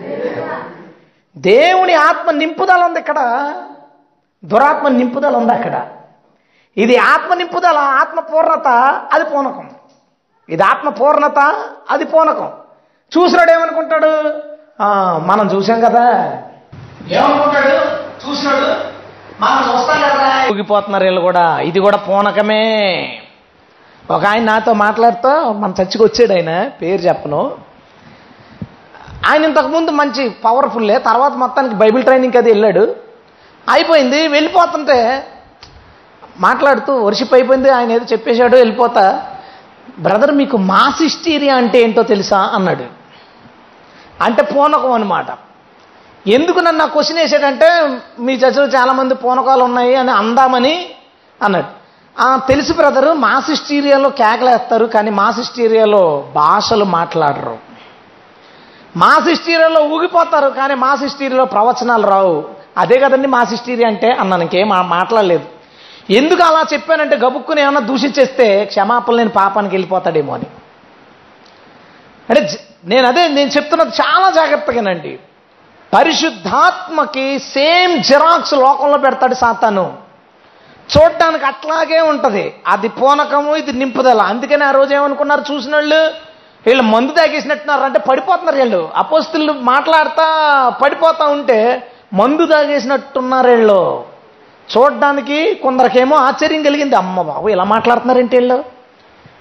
దేవుని ఆత్మ నింపుదల ఉంది ఇక్కడ, దురాత్మ నింపుదల ఉంది అక్కడ. ఇది ఆత్మ నింపుదల, ఆత్మ పూర్ణత, అది పూనకం. ఇది ఆత్మ పూర్ణత, అది పూనకం. చూసినాడు ఏమనుకుంటాడు? మనం చూసాం కదా, ఏమనుకుంటాడు? చూసినాడు మనం చూస్తాం కదా, ఊగిపోతున్నారు వీళ్ళు కూడా. ఇది కూడా పూనకమే. ఒక ఆయన నాతో మాట్లాడుతూ మన చర్చికి వచ్చాడు, ఆయన పేరు చెప్పను. ఆయన ఇంతకుముందు మంచి పవర్ఫుల్లే, తర్వాత మొత్తానికి బైబిల్ ట్రైనింగ్కి అది వెళ్ళాడు. అయిపోయింది, వెళ్ళిపోతుంటే మాట్లాడుతూ వర్షిప్ అయిపోయింది, ఆయన ఏదో చెప్పేశాడు, వెళ్ళిపోతా బ్రదర్ మీకు మాస్ హిస్టీరియా అంటే ఏంటో తెలుసా అన్నాడు. అంటే పూనకం అనమాట. ఎందుకు నన్ను ఆ క్వశ్చన్ వేసాడంటే మీ చర్చలో చాలామంది పూనకాలు ఉన్నాయి అని అందామని అన్నాడు. తెలుసు బ్రదరు, మాస్ హిస్టీరియాలో కేకలేస్తారు కానీ మాస్ హిస్టీరియాలో భాషలు మాట్లాడరు. మాస్ హిస్టీరియాలో ఊగిపోతారు కానీ మాస్ హిస్టీరియాలో ప్రవచనాలు రావు. అదే కదండి మాస్ హిస్టీరియా అంటే అన్నాను. ఇంకేం మాట్లాడలేదు. ఎందుకు అలా చెప్పానంటే గబుక్కుని ఏమన్నా దూషించేస్తే క్షమాపణ లేని పాపానికి వెళ్ళిపోతాడేమో అని. అంటే నేను చెప్తున్నది చాలా జాగ్రత్తగానండి. పరిశుద్ధాత్మకి సేమ్ జిరాక్స్ లోకంలో పెడతాడు సాతాను. చూడటానికి అట్లాగే ఉంటుంది. అది పూనకము, ఇది నింపుదల. అందుకని ఆ రోజు ఏమనుకున్నారు చూసిన వాళ్ళు, వీళ్ళు మందు తాగేసినట్టున్నారు అంటే పడిపోతున్నారు వీళ్ళు. అపోస్తులు మాట్లాడుతా పడిపోతా ఉంటే మందు తాగేసినట్టున్నారు వీళ్ళు. చూడడానికి కొందరికేమో ఆశ్చర్యం కలిగింది, అమ్మ బాబు ఇలా మాట్లాడుతున్నారేంటి వీళ్ళు.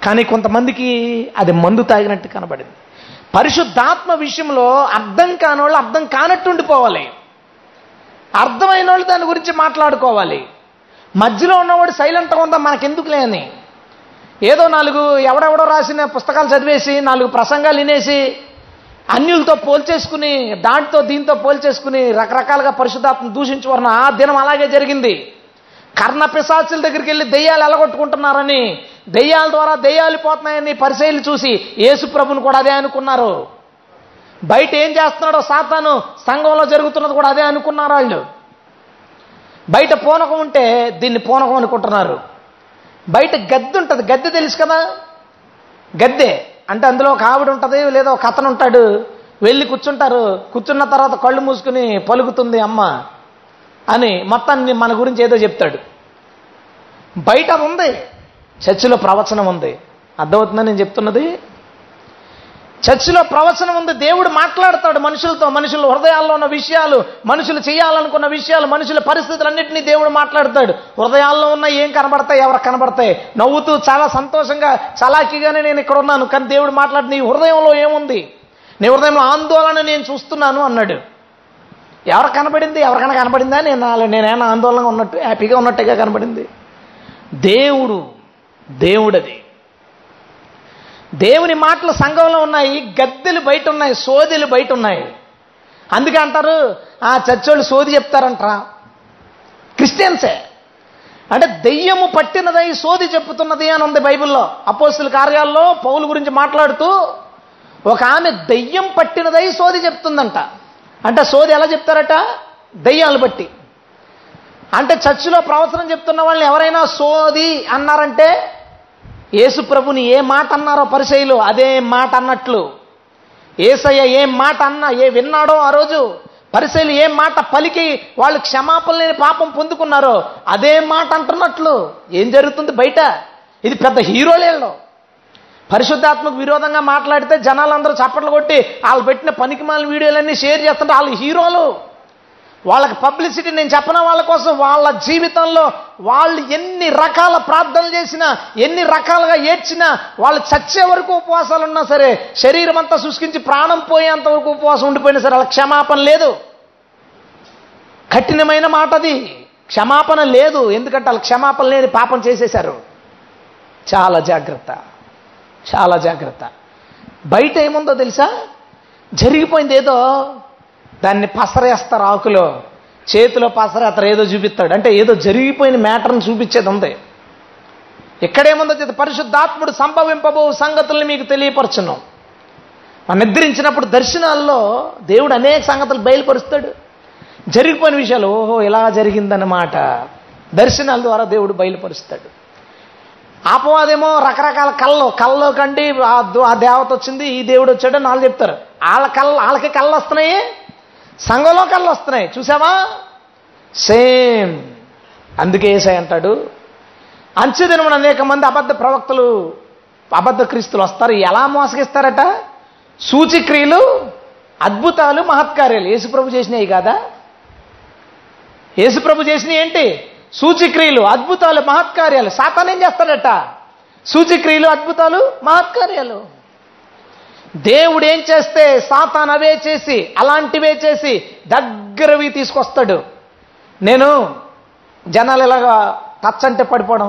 కానీ కొంతమందికి అది మందు తాగినట్టు కనబడింది. పరిశుద్ధాత్మ విషయంలో అర్థం కాని వాళ్ళు అర్థం కానట్టు ఉండిపోవాలి, అర్థమైన వాళ్ళు దాని గురించి మాట్లాడుకోవాలి. మధ్యలో ఉన్నవాడు సైలెంట్గా ఉందా మనకెందుకులే అని ఏదో 4 ఎవడెవడో రాసిన పుస్తకాలు చదివేసి 4 ప్రసంగాలు వినేసి అన్యులతో పోల్చేసుకుని దాంట్లో దీంతో పోల్చేసుకుని రకరకాలుగా పరిశుద్ధాత్మ దూషించవరన ఆ దినం అలాగే జరిగింది. కర్ణ పిశాచుల దగ్గరికి వెళ్ళి దెయ్యాలు ఎలగొట్టుకుంటున్నారని, దెయ్యాల ద్వారా దెయ్యాలు పోతున్నాయని పరిసయ్యులు చూసి యేసు ప్రభుని కూడా అదే అనుకున్నారు. బయట ఏం చేస్తున్నాడో సాతాను సంఘంలో జరుగుతున్నది కూడా అదే అనుకున్నారు వాళ్ళు. బయట పూనకం ఉంటే దీన్ని పూనకం అనుకుంటున్నారు. బయట గద్దె ఉంటుంది, గద్దె తెలుసు కదా, గద్దె అంటే అందులో ఒక ఆవిడ ఉంటుంది, లేదా ఒక అతను ఉంటాడు, వెళ్ళి కూర్చుంటారు. కూర్చున్న తర్వాత కళ్ళు మూసుకుని పలుకుతుంది అమ్మ అని మొత్తాన్ని మన గురించి ఏదో చెప్తాడు. బయట ఉంది, చర్చిలో ప్రవచనం ఉంది. అర్థమవుతుందని నేను చెప్తున్నది? చర్చిలో ప్రవచనం ఉంది, దేవుడు మాట్లాడతాడు మనుషులతో, మనుషుల హృదయాల్లో ఉన్న విషయాలు, మనుషులు చేయాలనుకున్న విషయాలు, మనుషుల పరిస్థితులన్నింటినీ దేవుడు మాట్లాడతాడు. హృదయాల్లో ఉన్న ఏం కనబడతాయి, ఎవరు కనబడతాయి? నవ్వుతూ చాలా సంతోషంగా చలాకీగానే నేను ఇక్కడ ఉన్నాను, కానీ దేవుడు మాట్లాడి నీ హృదయంలో ఏముంది, నీ హృదయంలో ఆందోళన నేను చూస్తున్నాను అన్నాడు. ఎవరు కనబడింది? ఎవరికైనా కనబడిందా? నేనేనా ఆందోళనగా ఉన్నట్టు, హ్యాపీగా ఉన్నట్టుగా కనబడింది? దేవుడది. దేవుని మాటలు సంఘంలో ఉన్నాయి, గద్దెలు బయట ఉన్నాయి, సోదెలు బయట ఉన్నాయి. అందుకే అంటారు ఆ చర్చోళ్ళు సోది చెప్తారంటారా, క్రిస్టియన్సే. అంటే దెయ్యము పట్టినదై సోది చెప్పుతున్నది అని ఉంది బైబిల్లో. అపోస్తుల కార్యాల్లో పౌలు గురించి మాట్లాడుతూ ఒక ఆమె దెయ్యం పట్టినదై సోది చెప్తుందంట. అంటే సోది ఎలా చెప్తారట? దెయ్యాలు బట్టి. అంటే చర్చిలో ప్రవచనం చెప్తున్న వాళ్ళని ఎవరైనా సోది అన్నారంటే యేసు ప్రభుని ఏ మాట అన్నారో పరిసయ్యులు అదే మాట అన్నట్లు, యేసయ్య ఏ మాట అన్నా విన్నాడో ఆ రోజు పరిసయ్యులు ఏ మాట పలికి వాళ్ళు క్షమాపణ లేని పాపం పొందుకున్నారో అదే మాట అంటున్నట్లు. ఏం జరుగుతుంది బయట? ఇది పెద్ద హీరోలేళ్ళు. పరిశుద్ధాత్మకు విరోధంగా మాట్లాడితే జనాలందరూ చప్పట్లు కొట్టి వాళ్ళు పెట్టిన పనికిమాలిన వీడియోలన్నీ షేర్ చేస్తుంటే వాళ్ళు హీరోలు. వాళ్ళకి పబ్లిసిటీ. నేను చెప్పిన వాళ్ళ కోసం వాళ్ళ జీవితంలో వాళ్ళు ఎన్ని రకాల ప్రార్థనలు చేసినా, ఎన్ని రకాలుగా ఏడ్చినా, వాళ్ళు చచ్చే వరకు ఉపవాసాలు ఉన్నా సరే, శరీరం అంతా శుష్కించి ప్రాణం పోయేంత వరకు ఉపవాసం ఉండిపోయినా సరే వాళ్ళ క్షమాపణ లేదు. కఠినమైన మాట అది. క్షమాపణ లేదు, ఎందుకంటే వాళ్ళు క్షమాపణ లేని పాపం చేసేశారు. చాలా జాగ్రత్త, చాలా జాగ్రత్త. బయట ఏముందో తెలుసా? జరిగిపోయింది ఏదో, దాన్ని పసరేస్తారు ఆకులో, చేతిలో పసరేస్తారు, ఏదో చూపిస్తాడు. అంటే ఏదో జరిగిపోయిన మ్యాటర్ని చూపించేది ఉంది. ఎక్కడేముందో పరిశుద్ధాత్ముడు సంభవింపబో సంగతుల్ని మీకు తెలియపరచును. మనం నిద్రించినప్పుడు దర్శనాల్లో దేవుడు అనేక సంగతులు బయలుపరుస్తాడు. జరిగిపోయిన విషయాలు, ఓహో ఇలా జరిగిందన్నమాట, దర్శనాల ద్వారా దేవుడు బయలుపరుస్తాడు. అపవాదేమో రకరకాల కళ్ళలో కండి ఆ దేవత వచ్చింది, ఈ దేవుడు వచ్చాడు అని వాళ్ళు చెప్తారు. వాళ్ళకి కళ్ళు వస్తున్నాయి, సంఘంలో కళ్ళు వస్తున్నాయి. చూసావా? సేమ్. అందుకే యేసయ్య అంటాడు అంచెదినమున అనేక మంది అబద్ధ ప్రవక్తలు, అబద్ధ క్రీస్తులు వస్తారు. ఎలా మోసగిస్తారట? సూచిక్రియలు, అద్భుతాలు, మహత్కార్యాలు. యేసుప్రభు చేసినవి కాదా? యేసుప్రభు చేసినవి ఏంటి? సూచిక్రియలు, అద్భుతాలు, మహత్కార్యాలు. సాతాను ఏం చేస్తాడట? సూచిక్రియలు, అద్భుతాలు, మహత్కార్యాలు. దేవుడు ఏం చేస్తే సాతాను అవే చేసి, అలాంటివే చేసి దగ్గరవి తీసుకొస్తాడు. నేను జనాలు ఇలాగా టచ్ అంటే పడిపోవడం,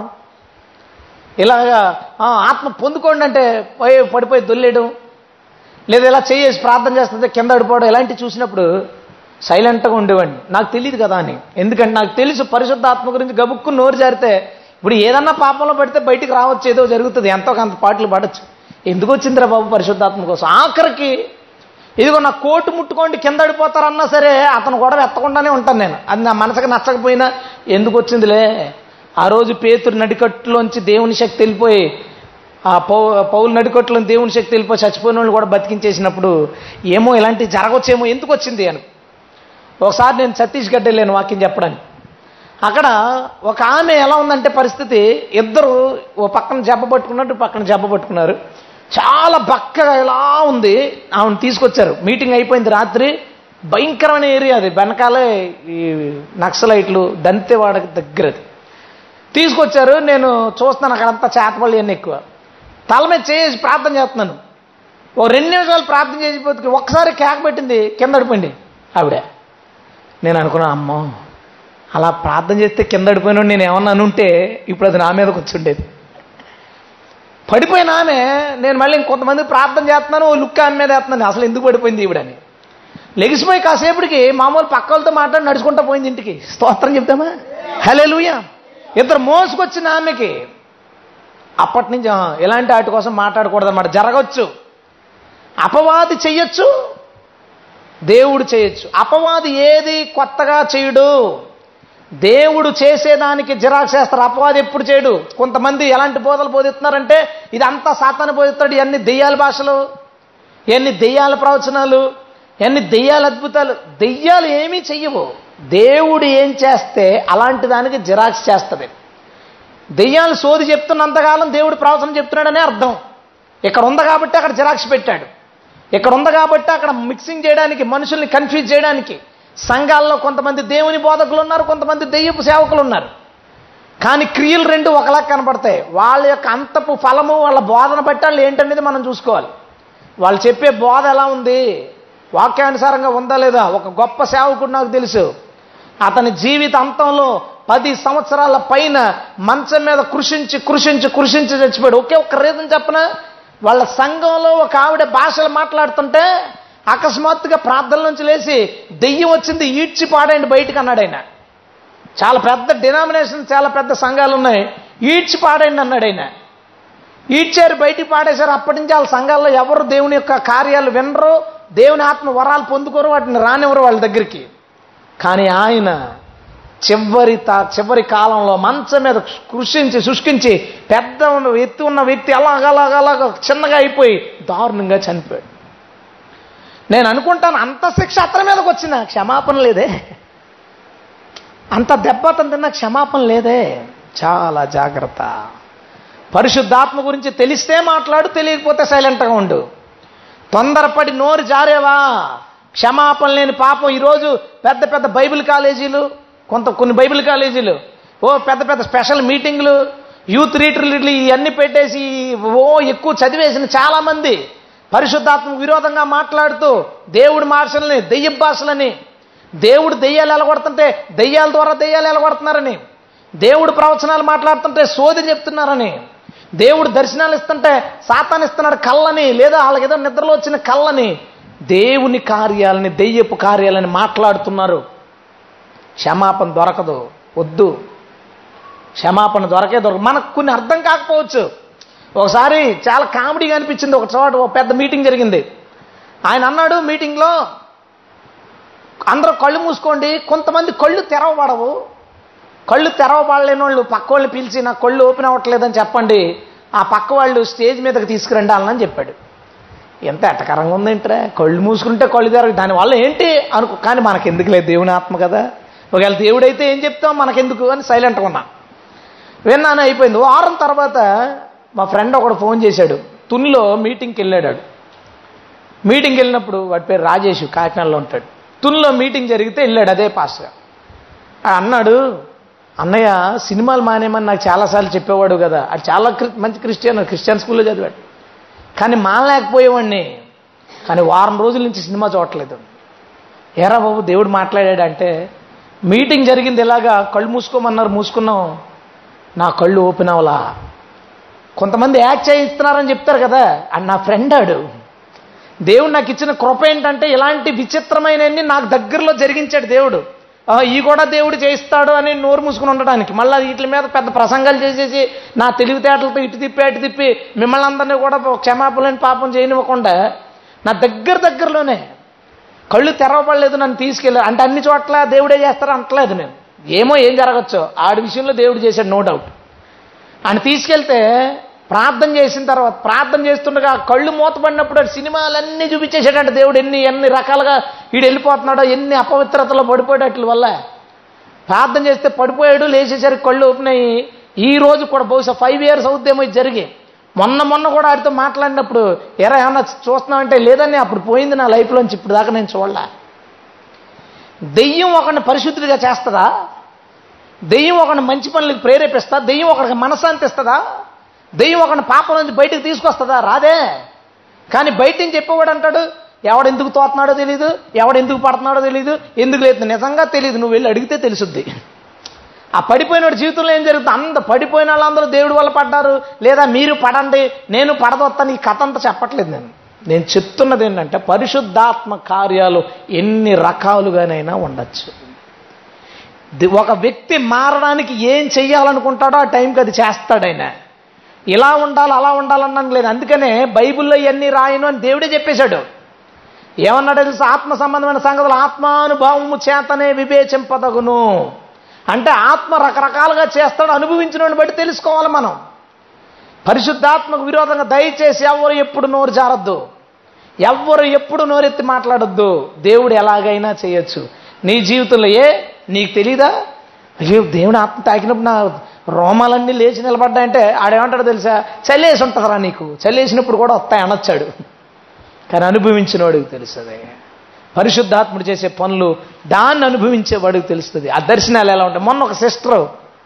ఇలాగా ఆత్మ పొందుకోండి అంటే పడిపోయి దొల్లేయడం, లేదా ఇలా చేసి ప్రార్థన చేస్తుంటే కింద పడిపోవడం, ఇలాంటివి చూసినప్పుడు సైలెంట్గా ఉండేవాడిని. నాకు తెలియదు కదా అని. ఎందుకంటే నాకు తెలుసు పరిశుద్ధాత్మ గురించి. గబుక్కు నోరు జారితే ఇప్పుడు ఏదన్నా పాపంలో పడితే బయటికి రావచ్చు, ఏదో జరుగుతుంది, ఎంతో కొంత పాటలు పడచ్చు. ఎందుకు వచ్చిందిరా బాబు పరిశుద్ధాత్మ కోసం? ఆఖరికి ఇదిగో నా కోటు ముట్టుకోండి కింద పడిపోతారన్నా సరే అతను గొడవ ఎత్తకుండానే ఉంటాను నేను. అది నా మనసుకు నచ్చకపోయినా ఎందుకు వచ్చిందిలే. ఆ రోజు పేతురు నడికట్టులోంచి దేవుని శక్తి వెళ్ళిపోయి, ఆ పౌలు నడికట్టులో దేవుని శక్తి వెళ్ళిపోయి చచ్చిపోయిన వాళ్ళు కూడా బతికించేసినప్పుడు ఏమో ఇలాంటివి జరగవచ్చేమో, ఎందుకు వచ్చింది అని. ఒకసారి నేను ఛత్తీస్గఢ్ వెళ్ళాను వాక్యం చెప్పడానికి. అక్కడ ఒక ఆమె ఎలా ఉందంటే పరిస్థితి, ఇద్దరు ఓ పక్కన జబ్బ పట్టుకున్నట్టు పక్కన జబ్బ పట్టుకున్నారు. చాలా బక్కగా ఇలా ఉంది. ఆమెను తీసుకొచ్చారు. మీటింగ్ అయిపోయింది రాత్రి. భయంకరమైన ఏరియా అది, వెనకాలే ఈ నక్సలైట్లు దంతెవాడ దగ్గరది. తీసుకొచ్చారు. నేను చూస్తాను అక్కడంతా చేతపల్లి అన్నీ ఎక్కువ. తల మీద చేసి ప్రార్థన చేస్తున్నాను. ఓ 2 నిమిషాలు ప్రార్థన చేసిపోతే ఒక్కసారి కేక పెట్టింది, కింద పడిపోయింది ఆవిడ. నేను అనుకున్నా, అమ్మో అలా ప్రార్థన చేస్తే కింద పడిపోయినాడు నేను ఏమన్నా అనుంటే ఇప్పుడు అది నా మీదకి వచ్చి ఉండేది. పడిపోయిన ఆమె, నేను మళ్ళీ ఇంకొంతమంది ప్రార్థన చేస్తున్నాను, ఓ లుక్ ఆమె మీద వేస్తున్నాను, అసలు ఎందుకు పడిపోయింది ఈవిడని. లెగిసిపోయి కాసేపటికి మామూలు పక్క వాళ్ళతో మాట్లాడి నడుచుకుంటా పోయింది ఇంటికి. స్తోత్రం చెప్తామా, హల్లెలూయా. ఇద్దరు మోసుకొచ్చిన ఆమెకి అప్పటి నుంచి ఇలాంటి వాటి కోసం మాట్లాడకూడదు అన్నమాట. జరగచ్చు, అపవాది చెయ్యొచ్చు, దేవుడు చేయొచ్చు. అపవాది ఏది కొత్తగా చేయడు, దేవుడు చేసేదానికి జిరాక్స్ చేస్తారు. అపవాది ఎప్పుడు చేయడు. కొంతమంది ఎలాంటి బోధలు బోధిస్తున్నారంటే ఇదంతా సాతాను బోధిస్తాడు, ఇవన్నీ దెయ్యాల భాషలు, ఇవన్నీ దెయ్యాల ప్రవచనాలు, ఇవన్నీ దెయ్యాల అద్భుతాలు. దెయ్యాలు ఏమీ చెయ్యవు. దేవుడు ఏం చేస్తే అలాంటి దానికి జిరాక్స్ చేస్తుంది. దెయ్యాలు సోది చెప్తున్నంతకాలం దేవుడు ప్రవచనం చెప్తున్నాడనే అర్థం. ఇక్కడ ఉంది కాబట్టి అక్కడ జిరాక్స్ పెట్టాడు, ఇక్కడ ఉంది కాబట్టి అక్కడ మిక్సింగ్ చేయడానికి, మనుషుల్ని కన్ఫ్యూజ్ చేయడానికి. సంఘాల్లో కొంతమంది దేవుని బోధకులు ఉన్నారు, కొంతమంది దెయ్యపు సేవకులు ఉన్నారు. కానీ క్రియలు రెండు ఒకలా కనపడతాయి. వాళ్ళ యొక్క అంతపు ఫలము వాళ్ళ బోధన బట్టి వాళ్ళు ఏంటనేది మనం చూసుకోవాలి. వాళ్ళు చెప్పే బోధ ఎలా ఉంది, వాక్యానుసారంగా ఉందా లేదా. ఒక గొప్ప సేవకుడు నాకు తెలుసు, అతని జీవిత అంతంలో 10 సంవత్సరాల పైన మంచం మీద కృషించి కృషించి కృషించి చచ్చిపోయాడు. ఒకే ఒక్క రీజన్ చెప్పనా, వాళ్ళ సంఘంలో ఒక ఆవిడ భాషలు మాట్లాడుతుంటే అకస్మాత్తుగా ప్రార్థన నుంచి లేచి దెయ్యం వచ్చింది, ఈడ్చి పాడండి బయటికి అన్నాడు ఆయన. చాలా పెద్ద డినామినేషన్, చాలా పెద్ద సంఘాలు ఉన్నాయి, ఈడ్చి పాడండి అన్నాడు ఆయన. ఈడ్చారు, బయటికి పాడేశారు. అప్పటి నుంచి వాళ్ళ సంఘాల్లో ఎవరు దేవుని యొక్క కార్యాలు వినరు, దేవుని ఆత్మ వరాలు పొందుకోరు, వాటిని రానివ్వరు వాళ్ళ దగ్గరికి. కానీ ఆయన చివరి కాలంలో మంచం మీద కృషించి శుష్కించి పెద్ద ఎత్తు ఉన్న వ్యక్తి అలాగలాగలాగ చిన్నగా అయిపోయి దారుణంగా చనిపోయాడు. నేను అనుకుంటాను, అంత శిక్ష అతని మీదకి వచ్చిన క్షమాపణ లేదే, అంత దెబ్బ అతను తిన్న క్షమాపణ లేదే. చాలా జాగ్రత్త. పరిశుద్ధాత్మ గురించి తెలిస్తే మాట్లాడు, తెలియకపోతే సైలెంట్గా ఉండు. తొందరపడి నోరు జారేవా, క్షమాపణ లేని పాపం. ఈరోజు పెద్ద పెద్ద బైబిల్ కాలేజీలు, కొన్ని బైబిల్ కాలేజీలు పెద్ద పెద్ద స్పెషల్ మీటింగ్లు, యూత్ రీట్రీట్లు ఇవన్నీ పెట్టేసి ఎక్కువ చదివేసిన చాలామంది పరిశుద్ధాత్మకు విరోధంగా మాట్లాడుతూ దేవుడి భాషలని, దెయ్య భాషలని, దేవుడు దెయ్యాలు ఎలగొడుతుంటే దెయ్యాల ద్వారా దెయ్యాలు ఎలగొడుతున్నారని, దేవుడు ప్రవచనాలు మాట్లాడుతుంటే సోది చెప్తున్నారని, దేవుడు దర్శనాలు ఇస్తుంటే సాతాను ఇస్తున్నాడు కళ్ళని, లేదా వాళ్ళకి ఏదో నిద్రలో వచ్చిన కళ్ళని, దేవుని కార్యాలని దెయ్యపు కార్యాలని మాట్లాడుతున్నారు. క్షమాపణ దొరకదు, వద్దు. క్షమాపణ దొరకదు. మనకు కొన్ని అర్థం కాకపోవచ్చు. ఒకసారి చాలా కామెడీగా అనిపించింది. ఒక చోట ఒక పెద్ద మీటింగ్ జరిగింది. ఆయన అన్నాడు మీటింగ్లో, అందరూ కళ్ళు మూసుకోండి. కొంతమంది కళ్ళు తెరవబడవు, కళ్ళు తెరవబడలేని వాళ్ళు పక్క వాళ్ళని పిలిచి నాకు కళ్ళు ఓపెన్ అవ్వట్లేదని చెప్పండి, ఆ పక్క వాళ్ళు స్టేజ్ మీదకి తీసుకురండి అని చెప్పాడు. ఎంత ఎట్టకరంగా ఉందేంట్రా, కళ్ళు మూసుకుంటే కళ్ళు తెరవ, దానివల్ల ఏంటి అనుకో. కానీ మనకెందుకు లేదు, దేవుని ఆత్మ కదా, ఒకవేళ దేవుడైతే ఏం చెప్తాం మనకెందుకు అని సైలెంట్గా ఉన్నా. విన్నాను, అయిపోయింది. వారం తర్వాత మా ఫ్రెండ్ ఒకడు ఫోన్ చేశాడు. తునిలో మీటింగ్కి వెళ్ళాడు. మీటింగ్కి వెళ్ళినప్పుడు వాడి పేరు రాజేష్, కాకినాడలో ఉంటాడు. తునిలో మీటింగ్ జరిగితే వెళ్ళాడు అదే పాస్టర్. అన్నాడు, అన్నయ్య సినిమాలు మానేమని నాకు చాలాసార్లు చెప్పేవాడు కదా, అది చాలా మంచి క్రిస్టియన్ స్కూల్లో చదివాడు, కానీ మానలేకపోయేవాడిని. కానీ వారం రోజుల నుంచి సినిమా చూడట్లేదు. ఏరా బాబు దేవుడు మాట్లాడాడంటే, మీటింగ్ జరిగింది ఇలాగా, కళ్ళు మూసుకోమన్నారు, మూసుకున్నాం, నా కళ్ళు ఓపెన్ అవ్వలా. కొంతమంది యాక్ట్ చేయిస్తున్నారని చెప్తారు కదా, అని నా ఫ్రెండ్ ఆడు. దేవుడు నాకు ఇచ్చిన కృప ఏంటంటే ఇలాంటి విచిత్రమైనవన్నీ నాకు దగ్గరలో జరిగించాడు దేవుడు. ఈ కూడా దేవుడు చేయిస్తాడు అని నోరు మూసుకుని ఉండడానికి. మళ్ళీ వీటి మీద పెద్ద ప్రసంగాలు చేసేసి నా తెలివితేటలతో ఇటు తిప్పి అటు తిప్పి మిమ్మల్ని అందరినీ కూడా క్షమాపణని పాపం చేయనివ్వకుండా నా దగ్గరలోనే కళ్ళు తెరవబడలేదు, నన్ను తీసుకెళ్ళారు. అంటే అన్ని చోట్ల దేవుడే చేస్తారో అంటలేదు నేను, ఏమో ఏం జరగచ్చో, ఆడి విషయంలో దేవుడు చేశాడు, నో డౌట్. ఆయన తీసుకెళ్తే ప్రార్థన చేసిన తర్వాత, ప్రార్థన చేస్తుండగా కళ్ళు మూతపడినప్పుడు సినిమాలన్నీ చూపించేసాడంటే దేవుడు ఎన్ని రకాలుగా వీడు వెళ్ళిపోతున్నాడో, ఎన్ని అపవిత్రతలో పడిపోయేటట్ల వల్ల. ప్రార్థన చేస్తే పడిపోయాడు, లేచేసరికి కళ్ళు ఓపెన్ అయ్యి, ఈ రోజు కూడా బహుశా 5 years అవుద్దేమో ఇది జరిగి. మొన్న కూడా ఆడితో మాట్లాడినప్పుడు ఎరా ఏమన్నా చూస్తున్నామంటే లేదని, అప్పుడు పోయింది నా లైఫ్లోంచి, ఇప్పుడు దాకా నేను చూడలే. దెయ్యం ఒకరిని పరిశుద్ధుడిగా చేస్తుందా? దెయ్యం ఒకరిని మంచి పనులకు ప్రేరేపిస్తా? దెయ్యం ఒకరికి మనశాంతి ఇస్తుందా? దెయ్యం ఒకని పాపం నుంచి బయటకు తీసుకొస్తుందా? రాదే. కానీ బయట నుంచి చెప్పేవాడు అంటాడు, ఎవడెందుకు తోతున్నాడో తెలియదు, ఎవడెందుకు పడుతున్నాడో తెలియదు, ఎందుకు లేదు నిజంగా తెలియదు, నువ్వు వెళ్ళి అడిగితే తెలుసుద్ది. ఆ పడిపోయిన జీవితంలో ఏం జరుగుతుంది? పడిపోయిన వాళ్ళందరూ దేవుడి వల్ల పడ్డారు, లేదా మీరు పడండి, నేను పడదొస్తాను, ఈ కథ అంతా చెప్పట్లేదు. నేను చెప్తున్నది ఏంటంటే పరిశుద్ధాత్మ కార్యాలు ఎన్ని రకాలుగానైనా ఉండొచ్చు. ఒక వ్యక్తి మారడానికి ఏం చెయ్యాలనుకుంటాడో ఆ టైంకి అది చేస్తాడు. ఆయన ఇలా ఉండాలి అలా ఉండాలన్నాను లేదు. అందుకనే బైబిల్లో ఇవన్నీ రాయను అని దేవుడే చెప్పేశాడు. ఏమన్నాడు తెలుసు? ఆత్మ సంబంధమైన సంగతులు ఆత్మానుభవము చేతనే వివేచింపదగును. అంటే ఆత్మ రకరకాలుగా చేస్తాడు, అనుభవించిన బట్టి తెలుసుకోవాలి మనం. పరిశుద్ధాత్మకు విరోధంగా దయచేసి ఎవరు ఎప్పుడు నోరు జారద్దు, ఎవ్వరు ఎప్పుడు నోరెత్తి మాట్లాడొద్దు. దేవుడు ఎలాగైనా చేయొచ్చు నీ జీవితంలో. నీకు తెలీదా? అయ్యో దేవుని ఆత్మ తాకినప్పుడు నా రోమాలన్నీ లేచి నిలబడ్డాయంటే ఆడేమంటాడు తెలుసా? చల్లేసి ఉంటుందిరా నీకు, చల్లేసినప్పుడు కూడా వస్తాయి అనొచ్చాడు. కానీ అనుభవించిన వాడికి తెలుస్తుంది. పరిశుద్ధాత్ముడు చేసే పనులు దాన్ని అనుభవించే వాడికి తెలుస్తుంది. ఆ దర్శనాలు ఎలా ఉంటాయి. మొన్న ఒక సిస్టరు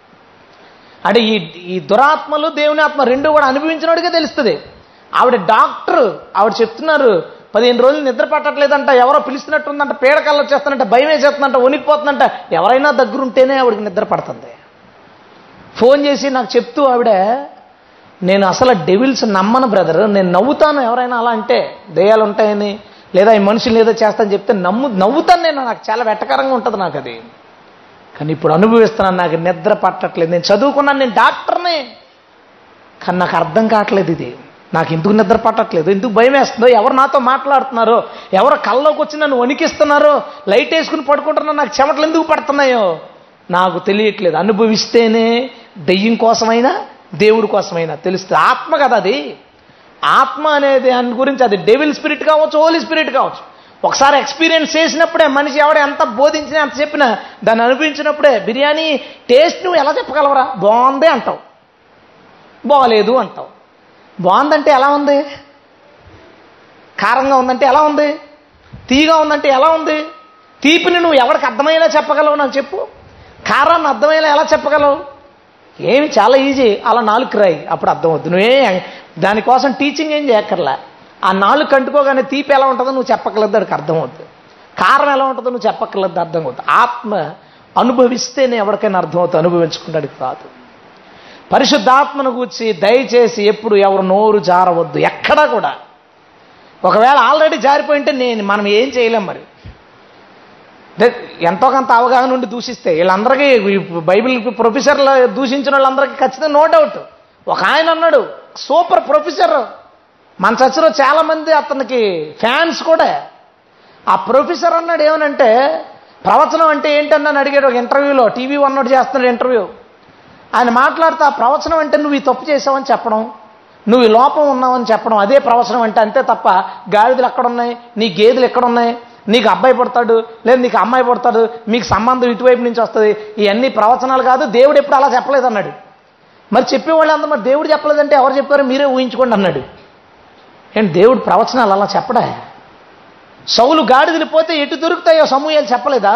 అంటే ఈ దురాత్మలు దేవుని ఆత్మ రెండు కూడా అనుభవించిన వాడికే తెలుస్తుంది. ఆవిడ డాక్టర్, ఆవిడ చెప్తున్నారు 15 రోజులు నిద్ర పట్టట్లేదంట, ఎవరో పిలుస్తున్నట్టుందంట, పీడకల్లో వచ్చేస్తానంట, భయం వేసేస్తుందంట, వణికిపోతుందంట. ఎవరైనా దగ్గరుంటేనే ఆవిడకి నిద్ర పడుతుంది. ఫోన్ చేసి నాకు చెప్తూ ఆవిడ, నేను అసలు డెవిల్స్ నమ్మను బ్రదర్, నేను నవ్వుతాను ఎవరైనా అలా అంటే, దయ్యాలు ఉంటాయని లేదా ఈ మనుషులు ఏదో చేస్తానని చెప్తే నవ్వుతాను నేను, నాకు చాలా వెట్టకరంగా ఉంటుంది నాకు అది. కానీ ఇప్పుడు అనుభవిస్తున్నాను, నాకు నిద్ర పట్టట్లేదు. నేను చదువుకున్నాను, నేను డాక్టర్ని, కానీ నాకు అర్థం కావట్లేదు ఇది. నాకు ఎందుకు నిద్ర పట్టట్లేదు, ఎందుకు భయం వేస్తుందో, ఎవరు నాతో మాట్లాడుతున్నారో, ఎవరు కళ్ళలోకి వచ్చి నన్ను వణికిస్తున్నారో, లైట్ వేసుకుని పడుకుంటున్నా, నాకు చెమటలు ఎందుకు పడుతున్నాయో నాకు తెలియట్లేదు. అనుభవిస్తేనే దెయ్యం కోసమైనా దేవుడి కోసమైనా తెలుస్తుంది. ఆత్మ కదా అది. ఆత్మ అనేది దాని గురించి అది డెవిల్ స్పిరిట్ కావచ్చు, హోలీ స్పిరిట్ కావచ్చు. ఒకసారి ఎక్స్పీరియన్స్ చేసినప్పుడే మనిషి ఎవడ ఎంత బోధించినా ఎంత చెప్పినా దాన్ని అనుభవించినప్పుడే. బిర్యానీ టేస్ట్ నువ్వు ఎలా చెప్పగలవరా? బాగుంది అంటావు, బాగలేదు అంటావు. బాగుందంటే ఎలా ఉంది? కారంగా ఉందంటే ఎలా ఉంది? తీగా ఉందంటే ఎలా ఉంది? తీపిని నువ్వు ఎవరికి అర్థమయ్యేలా చెప్పగలవు నాకు చెప్పు. కారాన్ని అర్థమయ్యేలా ఎలా చెప్పగలవు? ఏమి చాలా ఈజీ, అలా నాలుగు రాయి, అప్పుడు అర్థమవుద్ది. నువ్వే దానికోసం టీచింగ్ ఏం చేయక్కర్లా. ఆ నాలుగు కంటుకోగానే తీపి ఎలా ఉంటుందో నువ్వు చెప్పక్కర్లేదు, దానికి అర్థమవుతుంది. కారం ఎలా ఉంటుందో నువ్వు చెప్పక్కర్లేదు, అర్థమవుతుంది. ఆత్మ అనుభవిస్తేనే ఎవరికైనా అర్థమవుతుంది, అనుభవించుకుంటానికి కాదు. పరిశుద్ధాత్మను కూర్చి దయచేసి ఎప్పుడు ఎవరు నోరు జారవద్దు ఎక్కడా కూడా. ఒకవేళ ఆల్రెడీ జారిపోయింటే మనం ఏం చేయలేం. మరి ఎంతో కొంత అవగాహన ఉండి దూషిస్తే వీళ్ళందరికీ, బైబిల్ ప్రొఫెసర్లు దూషించిన వాళ్ళందరికీ ఖచ్చితంగా నో డౌట్. ఒక ఆయన అన్నాడు, సూపర్ ప్రొఫెసర్, మన చర్చలో చాలా మంది అతనికి ఫ్యాన్స్ కూడా. ఆ ప్రొఫెసర్ అన్నాడు ఏమనంటే, ప్రవచనం అంటే ఏంటని అడిగాడు ఒక ఇంటర్వ్యూలో. టీవీ వన్నోడు చేస్తున్నాడు ఇంటర్వ్యూ. ఆయన మాట్లాడుతూ ఆ ప్రవచనం అంటే నువ్వు ఈ తప్పు చేసావని చెప్పడం, నువ్వు ఈ లోపం ఉన్నావని చెప్పడం, అదే ప్రవచనం అంటే. అంతే తప్ప గాడిదలు ఎక్కడున్నాయి, నీ గేదెలు ఎక్కడున్నాయి, నీకు అబ్బాయి పుడతాడు లేదు నీకు అమ్మాయి పుడతాడు, మీకు సంబంధం ఇటువైపు నుంచి వస్తుంది, ఇవన్నీ ప్రవచనాలు కాదు, దేవుడు ఎప్పుడు అలా చెప్పలేదు అన్నాడు. మరి చెప్పేవాళ్ళు అందరూ మరి దేవుడు చెప్పలేదంటే ఎవరు చెప్పారో మీరే ఊహించుకోండి అన్నాడు. ఏంటి దేవుడు ప్రవచనాలు అలా చెప్పడా? సౌలు గాడిదలు పోతే ఎటు దొరుకుతాయో సమూయేలు చెప్పలేదా?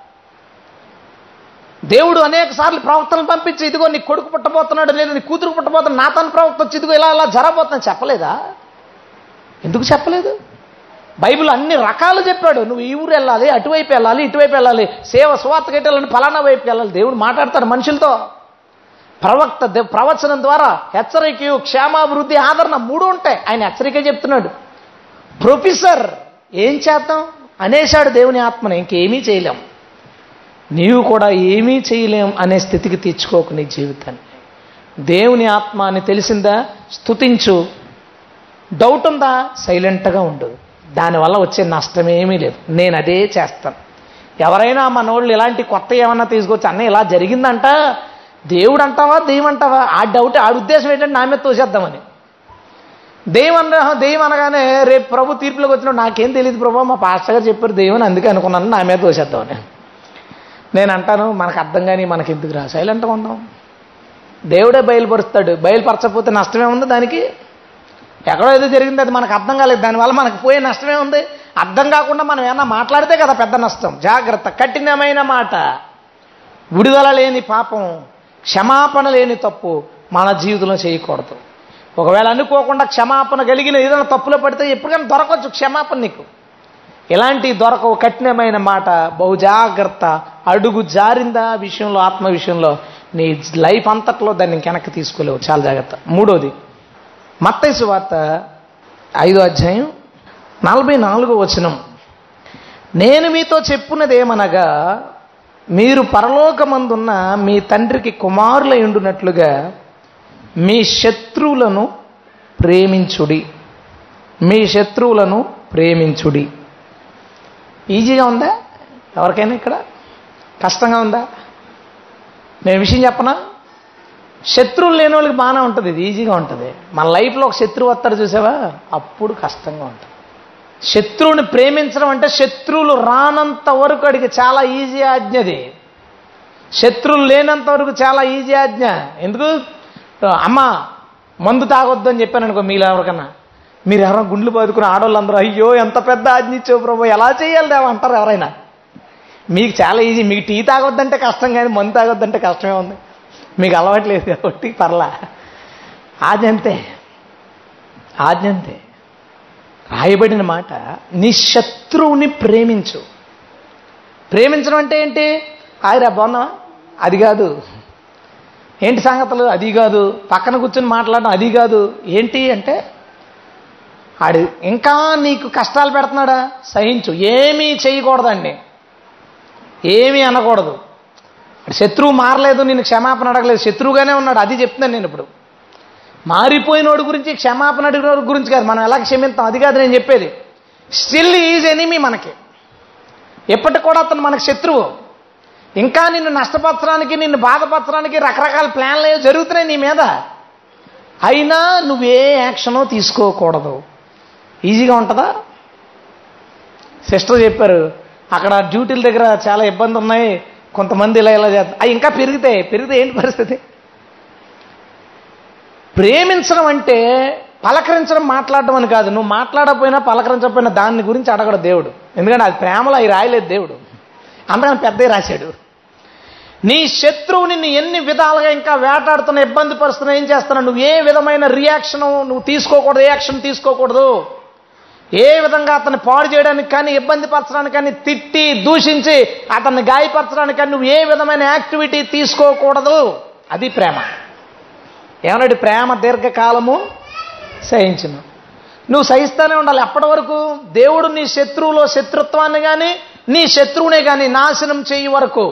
దేవుడు అనేక సార్లు ప్రవక్తలను పంపించి, ఇదిగో నీ కొడుకు పుట్టబోతున్నాడు, లేదా నీ కూతురు పుట్టబోతున్నాడు, నాతన్ ప్రవక్త వచ్చి ఇదిగో ఇలా ఇలా జరగబోతుందని చెప్పలేదా? ఎందుకు చెప్పలేదు? బైబిల్ అన్ని రకాలు చెప్పాడు. నువ్వు ఈ ఊరు వెళ్ళాలి, అటువైపు వెళ్ళాలి, ఇటువైపు వెళ్ళాలి, సేవ సువార్త కట్టాలని ఫలానా వైపుకి వెళ్ళాలి. దేవుడు మాట్లాడతాడు మనుషులతో. ప్రవచనం ద్వారా హెచ్చరిక, క్షేమాభివృద్ధి, ఆదరణ మూడు ఉంటాయి. ఆయన హెచ్చరిక చెప్తున్నాడు. ప్రొఫెసర్ ఏం చేద్దాం అనేశాడు దేవుని ఆత్మని. ఇంకేమీ చేయలేం, నీవు కూడా ఏమీ చేయలేం అనే స్థితికి తెచ్చుకోకు నీ జీవితాన్ని. దేవుని ఆత్మ అని తెలిసిందా, స్తుతించు. డౌట్ ఉందా, సైలెంట్గా ఉండు. దానివల్ల వచ్చే నష్టమేమీ లేదు. నేను అదే చేస్తాను. ఎవరైనా మనోళ్ళు ఇలాంటి కొత్త ఏమన్నా తీసుకొచ్చి, అన్న ఇలా జరిగిందంట, దేవుడు అంటావా దెయ్యం అంటావా, ఆ డౌట్, ఆ ఉద్దేశం ఏంటంటే నా మీద తోసేద్దామని. దెయ్యం అనగానే రేపు ప్రభు తీర్పులోకి వచ్చినప్పుడు నాకేం తెలియదు ప్రభు, మా పాస్టర్ గారు చెప్పారు దెయ్యం అని, అందుకే అనుకున్నాను, నా మీద తోసేద్దామని. నేను అంటాను, మనకు అర్థం కానీ మనకి ఎందుకు రా, సైలెంట్గా ఉందాం. దేవుడే బయలుపరుస్తాడు. బయలుపరచకపోతే నష్టమే ఉంది దానికి. ఎక్కడో ఏదో జరిగింది, అది మనకు అర్థం కాలేదు, దానివల్ల మనకు పోయే నష్టమే ఉంది. అర్థం కాకుండా మనం ఏమన్నా మాట్లాడితే కదా పెద్ద నష్టం. జాగ్రత్త. కఠినమైన మాట, విడుదల లేని పాపం, క్షమాపణ లేని తప్పు మన జీవితంలో చేయకూడదు. ఒకవేళ అనుకోకుండా క్షమాపణ కలిగిన ఏదైనా తప్పులో పడితే ఎప్పటికైనా దొరకవచ్చు క్షమాపణ నీకు. ఇలాంటి దొరకవు. కఠినమైన మాట, బహుజాగ్రత్త. అడుగు జారిందా విషయంలో, ఆత్మ విషయంలో, నీ లైఫ్ అంతట్లో దాన్ని వెనక్కి తీసుకోలేవు. చాలా జాగ్రత్త. మూడోది, మత్తయి సువార్త 5వ అధ్యాయం 44వ వచనం. నేను మీతో చెప్పున్నదేమనగా, మీరు పరలోకమందున్న మీ తండ్రికి కుమారులై ఉండునట్లుగా మీ శత్రువులను ప్రేమించుడి. మీ శత్రువులను ప్రేమించుడి. ఈజీగా ఉందా ఎవరికైనా? ఇక్కడ కష్టంగా ఉందా? నేను విషయం చెప్పనా? శత్రువులు లేని వాళ్ళకి బాగానే ఉంటుంది, ఇది ఈజీగా ఉంటుంది. మన లైఫ్లో ఒక శత్రువు వస్తాడు చూసావా, అప్పుడు కష్టంగా ఉంటుంది. శత్రువుని ప్రేమించడం అంటే శత్రువులు రానంత వరకు అడిగి చాలా ఈజీ ఆజ్ఞది. శత్రువులు లేనంత వరకు చాలా ఈజీ ఆజ్ఞ. ఎందుకు? అమ్మ మందు తాగొద్దు అని చెప్పాను అనుకో, మీలో ఎవరికన్నా, మీరు ఎవరైనా గుండ్లు బాదుకుని ఆడవాళ్ళందరూ అయ్యో ఎంత పెద్ద ఆజ్ఞ ఇచ్చావు ప్రభు, ఎలా చేయాలి దేవా అంటారు ఎవరైనా. మీకు చాలా ఈజీ. మీకు టీ తాగొద్దంటే కష్టం, కానీ మందు తాగొద్దంటే కష్టమే ఉంది. మీకు అలవాట్లేదు కాబట్టి పర్లా. ఆజ్ఞ అంతే, ఆజ్ఞ అంతే. రాయబడిన మాట, నీ శత్రువుని ప్రేమించు. ప్రేమించడం అంటే ఏంటి? ఆయరా బాగున్నా, అది కాదు. ఏంటి సంగతులు, అది కాదు. పక్కన కూర్చొని మాట్లాడడం, అది కాదు. ఏంటి అంటే, ఆడు ఇంకా నీకు కష్టాలు పెడుతున్నాడా, సహించు. ఏమీ చేయకూడదండి, ఏమీ అనకూడదు. శత్రువు మారలేదు, నేను క్షమాపణ అడగలేదు, శత్రువుగానే ఉన్నాడు. అది చెప్తున్నాను నేను ఇప్పుడు. మారిపోయినోడు గురించి, క్షమాపణ అడిగినోడి గురించి కాదు. మనం ఎలా క్షమిస్తాం అది కాదు నేను చెప్పేది. స్టిల్ ఈజ్ ఎనిమీ మనకి. ఎప్పటికి కూడా అతను మనకు శత్రువు. ఇంకా నిన్ను నష్టపరచడానికి, నిన్ను బాధపరచడానికి రకరకాల ప్లాన్లు జరుగుతున్నాయి నీ మీద. అయినా నువ్వే యాక్షను తీసుకోకూడదు. ఈజీగా ఉంటుందా? సిస్టర్ చెప్పారు, అక్కడ డ్యూటీల దగ్గర చాలా ఇబ్బంది ఉన్నాయి, కొంతమంది ఇలా ఇలా చేస్తారు. అవి ఇంకా పెరిగితే ఏంటి పరిస్థితి? ప్రేమించడం అంటే పలకరించడం, మాట్లాడడం అని కాదు. నువ్వు మాట్లాడకపోయినా పలకరించకపోయినా దాని గురించి అడగడు దేవుడు. ఎందుకంటే అది ప్రేమలో అవి రాయలేదు దేవుడు, అందుకని పెద్దవి రాశాడు. నీ శత్రువు నిన్ను ఎన్ని విధాలుగా ఇంకా వేటాడుతున్నా, ఇబ్బంది పరుస్తున్నా, ఏం చేస్తున్నావు, నువ్వు ఏ విధమైన రియాక్షన్ నువ్వు తీసుకోకూడదు, ఏ యాక్షన్ తీసుకోకూడదు. ఏ విధంగా అతన్ని పాడు చేయడానికి కానీ, ఇబ్బంది పరచడానికి కానీ, తిట్టి దూషించి అతన్ని గాయపరచడానికి కానీ నువ్వు ఏ విధమైన యాక్టివిటీ తీసుకోకూడదు. అది ప్రేమ. ఏమన్నాడు? ప్రేమ దీర్ఘకాలము సహించును. నువ్వు సహిస్తూనే ఉండాలి. అప్పటి వరకు దేవుడు నీ శత్రువులో శత్రుత్వాన్ని కానీ, నీ శత్రువునే కానీ నాశనం చేయి వరకు.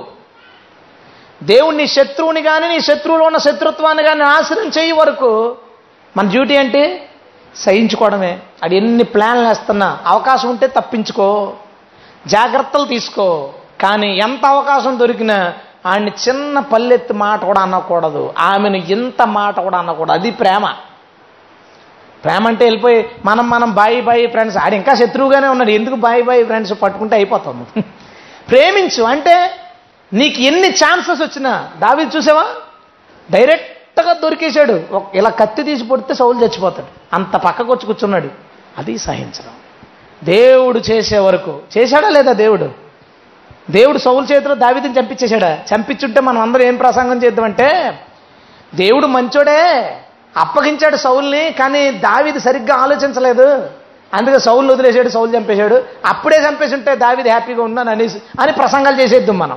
దేవుడు నీ శత్రువుని కానీ, నీ శత్రువులో ఉన్న శత్రుత్వాన్ని కానీ నాశనం చేయి వరకు మన డ్యూటీ ఏంటి? సహించుకోవడమే. అది ఎన్ని ప్లాన్లు వేస్తున్నా, అవకాశం ఉంటే తప్పించుకో, జాగ్రత్తలు తీసుకో. కానీ ఎంత అవకాశం దొరికినా ఆడిని చిన్న పల్లెత్తి మాట కూడా అనకూడదు, ఆమెను ఇంత మాట కూడా అనకూడదు. అది ప్రేమ. ప్రేమ అంటే వెళ్ళిపోయి మనం బాయి ఫ్రెండ్స్, ఆడు ఇంకా శత్రువుగానే ఉన్నాడు, ఎందుకు బాయి ఫ్రెండ్స్ పట్టుకుంటే అయిపోతాము. ప్రేమించు అంటే నీకు ఎన్ని ఛాన్సెస్ వచ్చినా. దావీదు చూసావా, డైరెక్ట్గా దొరికేశాడు. ఇలా కత్తి తీసి పొడితే సౌలు చచ్చిపోతాడు, అంత పక్కకు వచ్చి కూర్చున్నాడు. అది సహించడం. దేవుడు చేసే వరకు చేశాడా లేదా? దేవుడు సౌలు చేతిలో దావీదుని చంపించేశాడా? చంపించుంటే మనం అందరూ ఏం ప్రసంగం చేద్దామంటే, దేవుడు మంచోడే, అప్పగించాడు సౌల్ని, కానీ దావీదు సరిగ్గా ఆలోచించలేదు, అందుకే సౌలు వదిలేశాడు, సౌలు చంపేశాడు. అప్పుడే చంపేసి ఉంటే దావీదు హ్యాపీగా ఉన్నాను అని ప్రసంగాలు చేసేద్దాం మనం.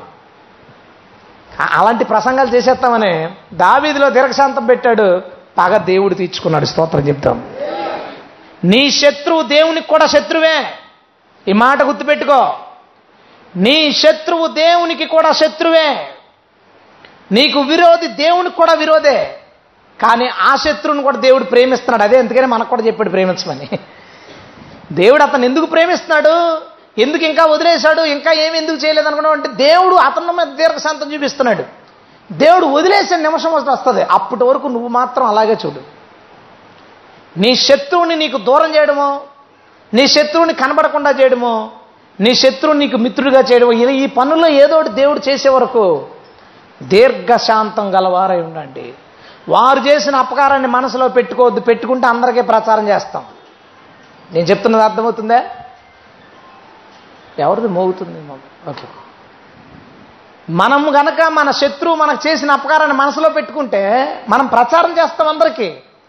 అలాంటి ప్రసంగాలు చేసేస్తామని దావీదులో దీర్ఘశాంతం పెట్టాడు, పగ దేవుడు తీర్చుకున్నాడు. స్తోత్రం చెప్తాం. నీ శత్రువు దేవునికి కూడా శత్రువే. ఈ మాట గుర్తుపెట్టుకో. నీ శత్రువు దేవునికి కూడా శత్రువే. నీకు విరోధి దేవునికి కూడా విరోధే. కానీ ఆ శత్రువుని కూడా దేవుడు ప్రేమిస్తున్నాడు. అదే అందుకనే మనకు కూడా చెప్పాడు ప్రేమించమని. దేవుడు అతను ఎందుకు ప్రేమిస్తున్నాడు, ఎందుకు ఇంకా వదిలేశాడు, ఇంకా ఏమి ఎందుకు చేయలేదు అనుకున్నావు అంటే, దేవుడు అతని మీద దీర్ఘశాంతం చూపిస్తున్నాడు. దేవుడు వదిలేసే నిమిషం వస్తుంది, అప్పటి వరకు నువ్వు మాత్రం అలాగే చూడు. నీ శత్రువుని నీకు దూరం చేయడమో, నీ శత్రువుని కనబడకుండా చేయడమో, నీ శత్రువుని నీకు మిత్రుడిగా చేయడమో, ఈ పనుల్లో ఏదో దేవుడు చేసే వరకు దీర్ఘశాంతం గలవారై ఉండండి. వారు చేసిన అపకారాన్ని మనసులో పెట్టుకోవద్దు. పెట్టుకుంటే అందరికీ ప్రచారం చేస్తాం. నేను చెప్తున్నది అర్థమవుతుందా? ఎవరిది మోగుతుంది? ఓకే. మనం గనక మన శత్రువు మనకు చేసిన అపకారాన్ని మనసులో పెట్టుకుంటే మనం ప్రచారం చేస్తాం అందరికీ.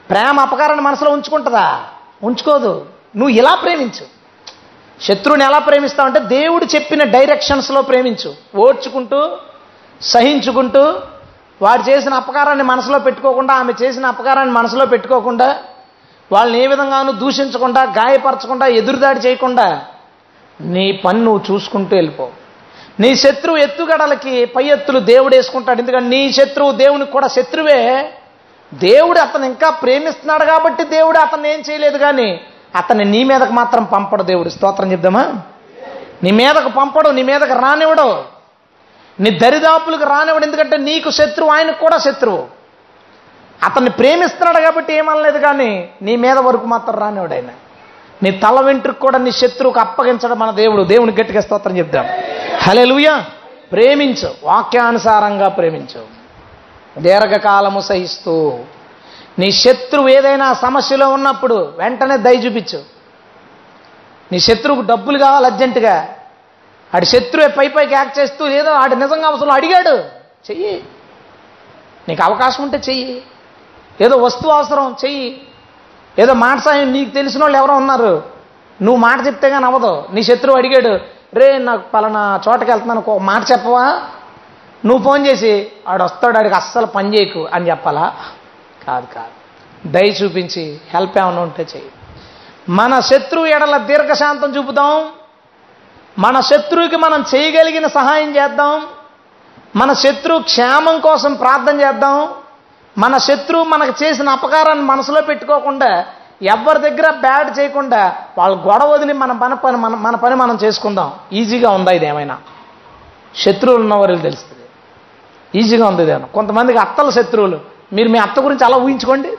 ప్రేమ అపకారాన్ని మనసులో ఉంచుకుంటుందా? ఉంచుకోదు. నువ్వు ఇలా ప్రేమించు. శత్రువుని ఎలా ప్రేమిస్తావు అంటే దేవుడు చెప్పిన డైరెక్షన్స్లో ప్రేమించు. ఓర్చుకుంటూ, సహించుకుంటూ, వాడు చేసిన అపకారాన్ని మనసులో పెట్టుకోకుండా, ఆమె చేసిన అపకారాన్ని మనసులో పెట్టుకోకుండా, వాళ్ళని ఏ విధంగానూ దూషించకుండా, గాయపరచకుండా, ఎదురుదాడి చేయకుండా నీ పని నువ్వు చూసుకుంటూ వెళ్ళిపో. నీ శత్రువు ఎత్తుగడలకి పై ఎత్తులు దేవుడు వేసుకుంటాడు. ఎందుకంటే నీ శత్రువు దేవునికి కూడా శత్రువే. దేవుడు అతను ఇంకా ప్రేమిస్తున్నాడు కాబట్టి దేవుడు అతన్ని ఏం చేయలేదు, కానీ అతన్ని నీ మీదకు మాత్రం పంపడు దేవుడు. స్తోత్రం చెప్దామా? నీ మీదకు పంపడు, నీ మీదకు రానివ్వడు, నీ దరిదాపులకు రానివ్వడు. ఎందుకంటే నీకు శత్రువు, ఆయనకు కూడా శత్రువు. అతన్ని ప్రేమిస్తున్నాడు కాబట్టి ఏమనలేదు, కానీ నీ మీద వరకు మాత్రం రానివ్వడు ఆయన. నీ తల వెంట్రుకు కూడా నీ శత్రువుకు అప్పగించడం మన దేవుడు. దేవుని గట్టిగా స్తోత్రం చెప్దాం. హల్లెలూయా. ప్రేమించు, వాక్యానుసారంగా ప్రేమించు, దీర్ఘకాలము సహిస్తూ. నీ శత్రువు ఏదైనా సమస్యలో ఉన్నప్పుడు వెంటనే దయ చూపించు. నీ శత్రువుకు డబ్బులు కావాలి అర్జెంటుగా, ఆడి శత్రువే పైకి యాక్ట్ చేస్తూ ఏదో ఆడి నిజంగా అవసరం అడిగాడు, చెయ్యి. నీకు అవకాశం ఉంటే చెయ్యి. ఏదో వస్తువు అవసరం, చెయ్యి. ఏదో మాట సాయం, నీకు తెలిసిన వాళ్ళు ఎవరో ఉన్నారు, నువ్వు మాట చెప్తే కానీ అవ్వదు. నీ శత్రువు అడిగాడు, రే నాకు పలానా చోటకి వెళ్తున్నాను, ఒక మాట చెప్పవా? నువ్వు ఫోన్ చేసి ఆడు వస్తాడు, ఆడికి అస్సలు పని చేయకు అని చెప్పాలా? కాదు. దయ చూపించి హెల్ప్ ఏమైనా ఉంటే చెయ్యి. మన శత్రువు ఎడల దీర్ఘశాంతం చూపుదాం. మన శత్రువుకి మనం చేయగలిగిన సహాయం చేద్దాం. మన శత్రువు క్షేమం కోసం ప్రార్థన చేద్దాం. మన శత్రువు మనకు చేసిన అపకారాన్ని మనసులో పెట్టుకోకుండా, ఎవరి దగ్గర బ్యాడ్ చేయకుండా, వాళ్ళు గొడవ వదిలి మన పని మనం చేసుకుందాం. ఈజీగా ఉందా ఇది? ఏమైనా శత్రువులు ఉన్నవారు తెలుస్తుంది. ఈజీగా ఉంది ఇదేమో. కొంతమందికి అత్తల శత్రువులు. మీరు మీ అత్త గురించి అలా ఊహించుకోండి.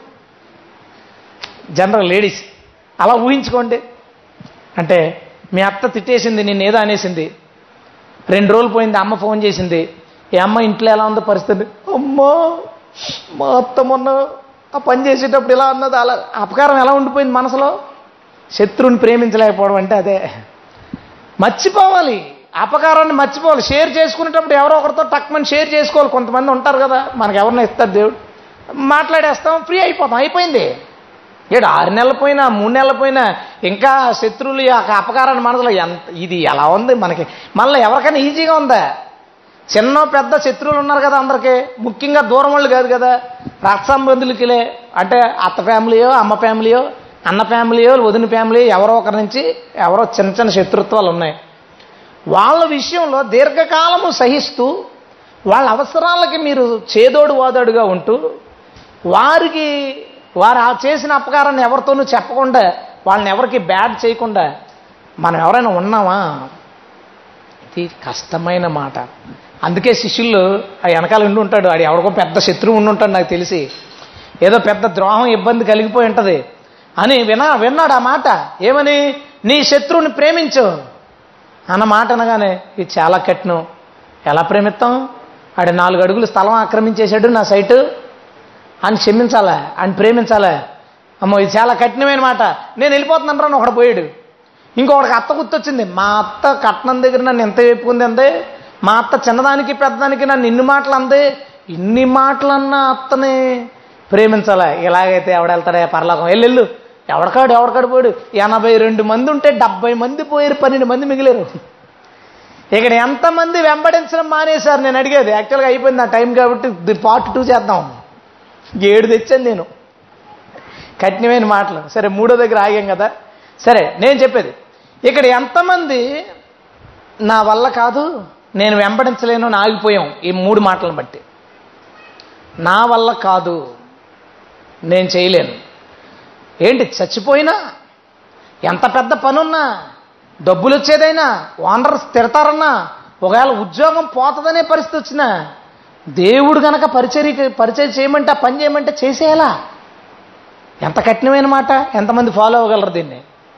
జనరల్ లేడీస్ అలా ఊహించుకోండి. అంటే మీ అత్త తిట్టేసింది, నిన్ను ఏదో అనేసింది, 2 రోజులు పోయింది, అమ్మ ఫోన్ చేసింది, ఈ అమ్మ ఇంట్లో ఎలా ఉందో పరిస్థితి, అమ్మా మా అత్త మొన్న ఆ పని చేసేటప్పుడు ఇలా అన్నది, అలా అపకారం ఎలా ఉండిపోయింది మనసులో. శత్రువుని ప్రేమించలేకపోవడం అంటే అదే. మర్చిపోవాలి, అపకారాన్ని మర్చిపోవాలి. షేర్ చేసుకునేటప్పుడు ఎవరో ఒకరితో టక్మని షేర్ చేసుకోవాలి. కొంతమంది ఉంటారు కదా, మనకు ఎవరిని ఇస్తారు దేవుడు, మాట్లాడేస్తాం, ఫ్రీ అయిపోతాం, అయిపోయింది. 6 నెలలు పోయినా 3 నెలలు పోయినా ఇంకా శత్రువులు అపకారాన్ని మనసులో ఇది ఎలా ఉంది మనకి. మళ్ళీ ఎవరికైనా ఈజీగా ఉందా? చిన్న పెద్ద శత్రువులు ఉన్నారు కదా అందరికీ, ముఖ్యంగా దూరం వాళ్ళు కాదు కదా, రక్త సంబంధులకిలే. అంటే అత్త ఫ్యామిలీయో, అమ్మ ఫ్యామిలీయో, అన్న ఫ్యామిలీయో, వదిన ఫ్యామిలీ, ఎవరో ఒకరి నుంచి ఎవరో చిన్న శత్రుత్వాలు ఉన్నాయి. వాళ్ళ విషయంలో దీర్ఘకాలము సహిస్తూ, వాళ్ళ అవసరాలకి మీరు చేదోడు వాదోడుగా ఉంటూ, వారు చేసిన అపకారాన్ని ఎవరితోనూ చెప్పకుండా, వాళ్ళని ఎవరికి బ్యాడ్ చేయకుండా మనం ఎవరైనా ఉన్నామా? ఇది కష్టమైన మాట. అందుకే శిష్యులు ఆ వెనకాల ఉండి ఉంటాడు, ఆడు ఎవరికో పెద్ద శత్రువు ఉండి ఉంటాడు నాకు తెలిసి, ఏదో పెద్ద ద్రోహం ఇబ్బంది కలిగిపోయి ఉంటుంది అని విన్నాడు ఆ మాట. ఏమని? నీ శత్రువుని ప్రేమించు అన్న మాట అనగానే ఇది చాలా కఠినం. ఎలా ప్రేమిస్తాం? ఆడు 4 అడుగులు స్థలం ఆక్రమించేశాడు నా సైటు అని క్షమించాలా, అని ప్రేమించాలా? అమ్మో ఇది చాలా కఠినమైన మాట. నేను వెళ్ళిపోతున్నాను రా ఒకడు పోయాడు. ఇంకొకడికి అత్త గుర్తొచ్చింది, మా అత్త కట్నం దగ్గర నన్ను ఎంత చెప్పుకుంది అందే, మా అత్త చిన్నదానికి పెద్దదానికి నన్ను ఇన్ని మాటలు అందే. ఇన్ని మాటలన్నా అత్తని ప్రేమించాలా? ఇలాగైతే ఎవడెళ్తాడా పరలోకం? వెళ్ళు, ఎవడికాడు పోయాడు. 82 మంది ఉంటే 70 మంది పోయారు, 12 మంది మిగిలేరు. ఇక్కడ ఎంతమంది వెంబడించడం మానేశారు? నేను అడిగేది యాక్చువల్గా అయిపోయింది నా టైం కాబట్టి పార్ట్ 2 చేద్దాం. 7 తెచ్చాను నేను, కఠినమైన మాటలు. సరే 3వ దగ్గర ఆగాం కదా. సరే నేను చెప్పేది, ఇక్కడ ఎంతమంది నా వల్ల కాదు, నేను వెంబడించలేను అని ఆగిపోయాం ఈ 3 మాటలను బట్టి. నా వల్ల కాదు, నేను చేయలేను. ఏంటి? చచ్చిపోయినా, ఎంత పెద్ద పనున్నా, డబ్బులు వచ్చేదైనా, ఓనర్స్ తిడతారన్నా, ఒకవేళ ఉద్యోగం పోతుందనే పరిస్థితి వచ్చినా, దేవుడు గనక పరిచయం చేయమంటే, ఆ పని చేయమంటే చేసేయాలా? ఎంత కఠినమైన మాట. ఎంతమంది ఫాలో అవ్వగలరు దీన్ని?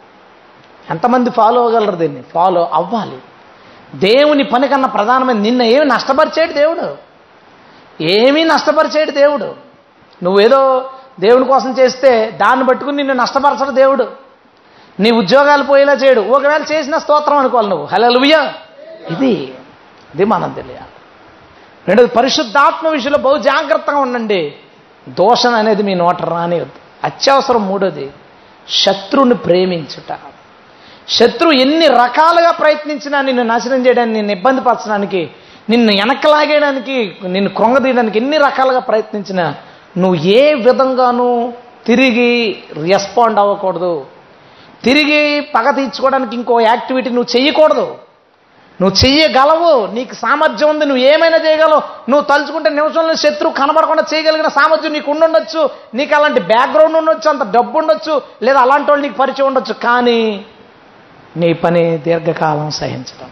ఫాలో అవ్వాలి. దేవుని పని కన్నా ప్రధానమైన, నిన్న ఏమి నష్టపరిచాడు దేవుడు? ఏమీ నష్టపరిచాడు దేవుడు. నువ్వేదో దేవుని కోసం చేస్తే దాన్ని పట్టుకుని నిన్ను నష్టపరచడు దేవుడు. నీ ఉద్యోగాలు పోయేలా చేయడు. ఒకవేళ చేసిన స్తోత్రం అనుకోవాలి నువ్వు. హల్లెలూయా. ఇది మనం తెలియాలి. రెండోది, పరిశుద్ధాత్మ విషయంలో బహు జాగ్రత్తగా ఉండండి. దోషణ అనేది మీ నోట రానివద్దు. అత్యవసరం మూడోది శత్రువుని ప్రేమించుట. శత్రువు ఎన్ని రకాలుగా ప్రయత్నించినా నిన్ను నాశనం చేయడానికి, నిన్ను ఇబ్బంది పరచడానికి, నిన్ను వెనకలాగేయడానికి, నిన్ను కృంగదీయడానికి ఎన్ని రకాలుగా ప్రయత్నించినా నువ్వు ఏ విధంగానూ తిరిగి రెస్పాండ్ అవ్వకూడదు. తిరిగి పగ తీర్చుకోవడానికి ఇంకో యాక్టివిటీ నువ్వు చెయ్యకూడదు. నువ్వు చెయ్యగలవు, నీకు సామర్థ్యం ఉంది, నువ్వు ఏమైనా చేయగలవు. నువ్వు తలుచుకుంటే నిమిషంలో శత్రువు కనబడకుండా చేయగలిగిన సామర్థ్యం నీకు ఉండొచ్చు. నీకు అలాంటి బ్యాక్గ్రౌండ్ ఉండొచ్చు, అంత డబ్బు ఉండొచ్చు, లేదా అలాంటి వాళ్ళు నీకు పరిచయం ఉండొచ్చు. కానీ నీ పని దీర్ఘకాలం సహించడం.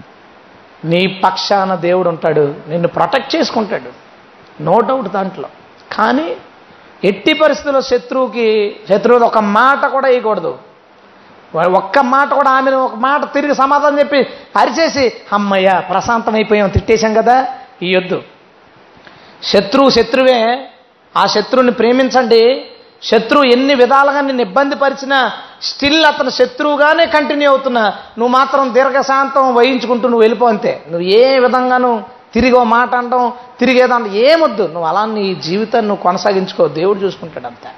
నీ పక్షాన దేవుడు ఉంటాడు, నిన్ను ప్రొటెక్ట్ చేసుకుంటాడు, నో డౌట్ దాంట్లో. కానీ ఎట్టి పరిస్థితుల్లో శత్రువుది ఒక మాట కూడా వేయకూడదు. ఒక్క మాట కూడా, ఆమెను ఒక మాట తిరిగి సమాధానం చెప్పి అరిచేసి అమ్మయ్య ప్రశాంతం అయిపోయాం, తిట్టేశాం కదా, ఈ యొద్దు. శత్రువే. ఆ శత్రువుని ప్రేమించండి. శత్రువు ఎన్ని విధాలుగా నిన్ను ఇబ్బంది పరిచినా స్టిల్ అతను శత్రువుగానే కంటిన్యూ అవుతున్నా నువ్వు మాత్రం దీర్ఘశాంతం వహించుకుంటూ నువ్వు వెళ్ళిపో అంతే. నువ్వు ఏ విధంగానూ తిరిగి ఓ మాట అంటాం, తిరిగేదంటే ఏమొద్దు. నువ్వు అలా నీ జీవితాన్ని నువ్వు కొనసాగించుకో, దేవుడు చూసుకుంటాడు అంతే.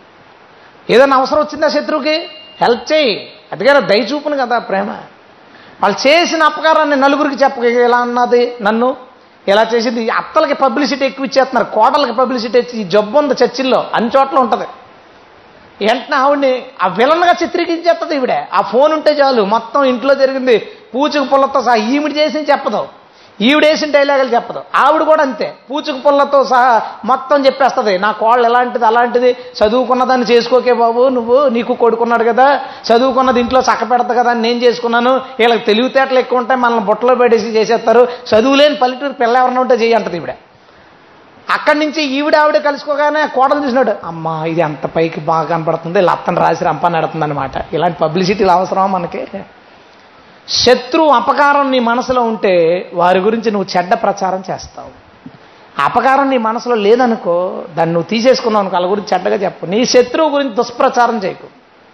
ఏదైనా అవసరం వచ్చిందా శత్రువుకి హెల్ప్ చేయి. అందుకని దయచూపును కదా ప్రేమ. వాళ్ళు చేసిన అపకారాన్ని నలుగురికి చెప్పక, ఇలా అన్నది నన్ను, ఇలా చేసింది. అత్తలకి పబ్లిసిటీ ఎక్కువ ఇచ్చేస్తున్నారు, కోడలకి పబ్లిసిటీ ఇచ్చి ఈ జబ్బు ఉంది చర్చిల్లో అన్ని చోట్ల ఉంటుంది. వెంటనే ఆవిడ్ని ఆ విలన్గా చిత్రీకరించేస్తుంది ఈవిడే. ఆ ఫోన్ ఉంటే చాలు మొత్తం ఇంట్లో జరిగింది పూచుకు పుల్లతో సహా ఈవిడ చేసి చెప్పదు, ఈవిడేసిన డైలాగులు చెప్పదు. ఆవిడ కూడా అంతే, పూచుకు పుల్లతో సహా మొత్తం చెప్పేస్తుంది. నా కోళ్ళు ఎలాంటిది అలాంటిది, చదువుకున్నదాన్ని చేసుకోకే బాబు, నువ్వు నీకు కొడుకున్నాడు కదా, చదువుకున్నది ఇంట్లో చక్క పెడతా కదా అని నేను చేసుకున్నాను. వీళ్ళకి తెలివితేటలు ఎక్కువ ఉంటాయి, మనల్ని బుట్టలో పెట్టేసి చేసేస్తారు, చదువులేని పల్లెటూరు పిల్ల ఎవరన్నా ఉంటే చేయంటది ఈవిడ. అక్కడి నుంచి ఆవిడ కలుసుకోగానే కోడలు చూసినాడు, అమ్మా ఇది అంత పైకి బాగా కనపడుతుంది, ఇలా అత్తను రాసి రంపని నడుతుంది అనమాట. ఇలాంటి పబ్లిసిటీలు అవసరమా మనకి? శత్రువు అపకారం నీ మనసులో ఉంటే వారి గురించి నువ్వు చెడ్డ ప్రచారం చేస్తావు. అపకారం నీ మనసులో లేదనుకో, దాన్ని నువ్వు తీసేసుకున్నావు అనుకో, వాళ్ళ గురించి చెడ్డగా చెప్పు. నీ శత్రువు గురించి దుష్ప్రచారం చేయకు.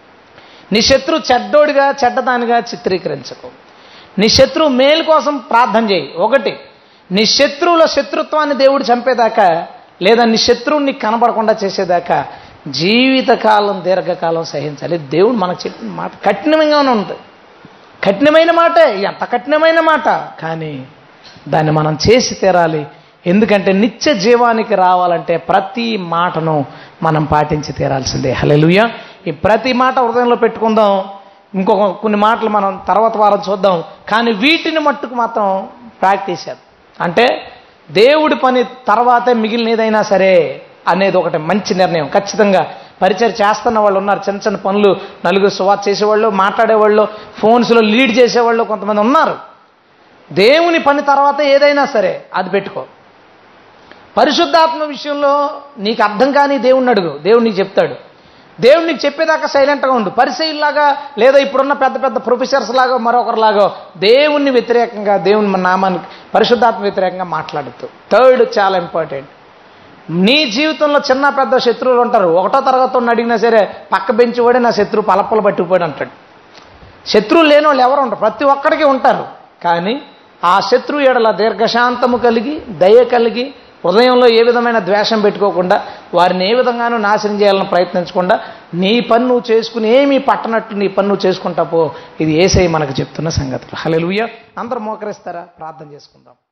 నీ శత్రువు చెడ్డోడిగా చెడ్డదానిగా చిత్రీకరించకు. నీ శత్రువు మేలు కోసం ప్రార్థన చేయి. ఒకటి, నీ శత్రువుల శత్రుత్వాన్ని దేవుడు చంపేదాకా, లేదా నీ శత్రువుని నీకు కనబడకుండా చేసేదాకా జీవితకాలం దీర్ఘకాలం సహించాలి. దేవుడు మనకు చెప్పిన మాట కఠినంగానే ఉంది. కఠినమైన మాట, ఎంత కఠినమైన మాట, కానీ దాన్ని మనం చేసి తీరాలి. ఎందుకంటే నిత్య జీవానికి రావాలంటే ప్రతి మాటను మనం పాటించి తీరాల్సిందే. హల్లెలూయా. ఈ ప్రతి మాట హృదయంలో పెట్టుకుందాం. కొన్ని మాటలు మనం తర్వాత వారం చూద్దాం. కానీ వీటిని మట్టుకు మాత్రం ప్రాక్టీస్ చేద్దాం. అంటే దేవుడి పని తర్వాతే మిగిలిన ఏదైనా సరే అనేది ఒకటి మంచి నిర్ణయం. ఖచ్చితంగా పరిచయం చేస్తున్న వాళ్ళు ఉన్నారు, చిన్న చిన్న పనులు, నలుగురు సువార్త చేసేవాళ్ళు, మాట్లాడేవాళ్ళు, ఫోన్స్లో లీడ్ చేసేవాళ్ళు కొంతమంది ఉన్నారు. దేవుని పని తర్వాత ఏదైనా సరే అది పెట్టుకో. పరిశుద్ధాత్మ విషయంలో నీకు అర్థం కానీ దేవుణ్ణి అడుగు, దేవుడు నీకు చెప్తాడు. దేవుడు నీకు చెప్పేదాకా సైలెంట్గా ఉండు. పరిసయ్యుల్లాగా లేదా ఇప్పుడున్న పెద్ద పెద్ద ప్రొఫెసర్స్ లాగా మరొకరిలాగా దేవుణ్ణి వ్యతిరేకంగా, దేవుని నామానికి పరిశుద్ధాత్మ వ్యతిరేకంగా మాట్లాడుతూ. థర్డ్ చాలా ఇంపార్టెంట్, నీ జీవితంలో చిన్న పెద్ద శత్రువులు ఉంటారు. 1వ తరగతి అడిగినా సరే పక్క బెంచి వాడే నా శత్రువు పలపలు పట్టుకుపోయాడు అంటాడు. శత్రువులు లేని వాళ్ళు ఎవరు ఉంటారు? ప్రతి ఒక్కడికి ఉంటారు. కానీ ఆ శత్రువు ఎడల దీర్ఘశాంతము కలిగి, దయ కలిగి, హృదయంలో ఏ విధమైన ద్వేషం పెట్టుకోకుండా, వారిని ఏ విధంగానూ నాశనం చేయాలని ప్రయత్నించకుండా నీ పని నువ్వు చేసుకుని ఏమీ పట్టనట్లు నీ పని నువ్వు చేసుకుంటా పో. ఇది యేసయ్య మనకు చెప్తున్న సంగతులు. హల్లెలూయా. అందరూ మోకరిస్తారా? ప్రార్థన చేసుకుందాం.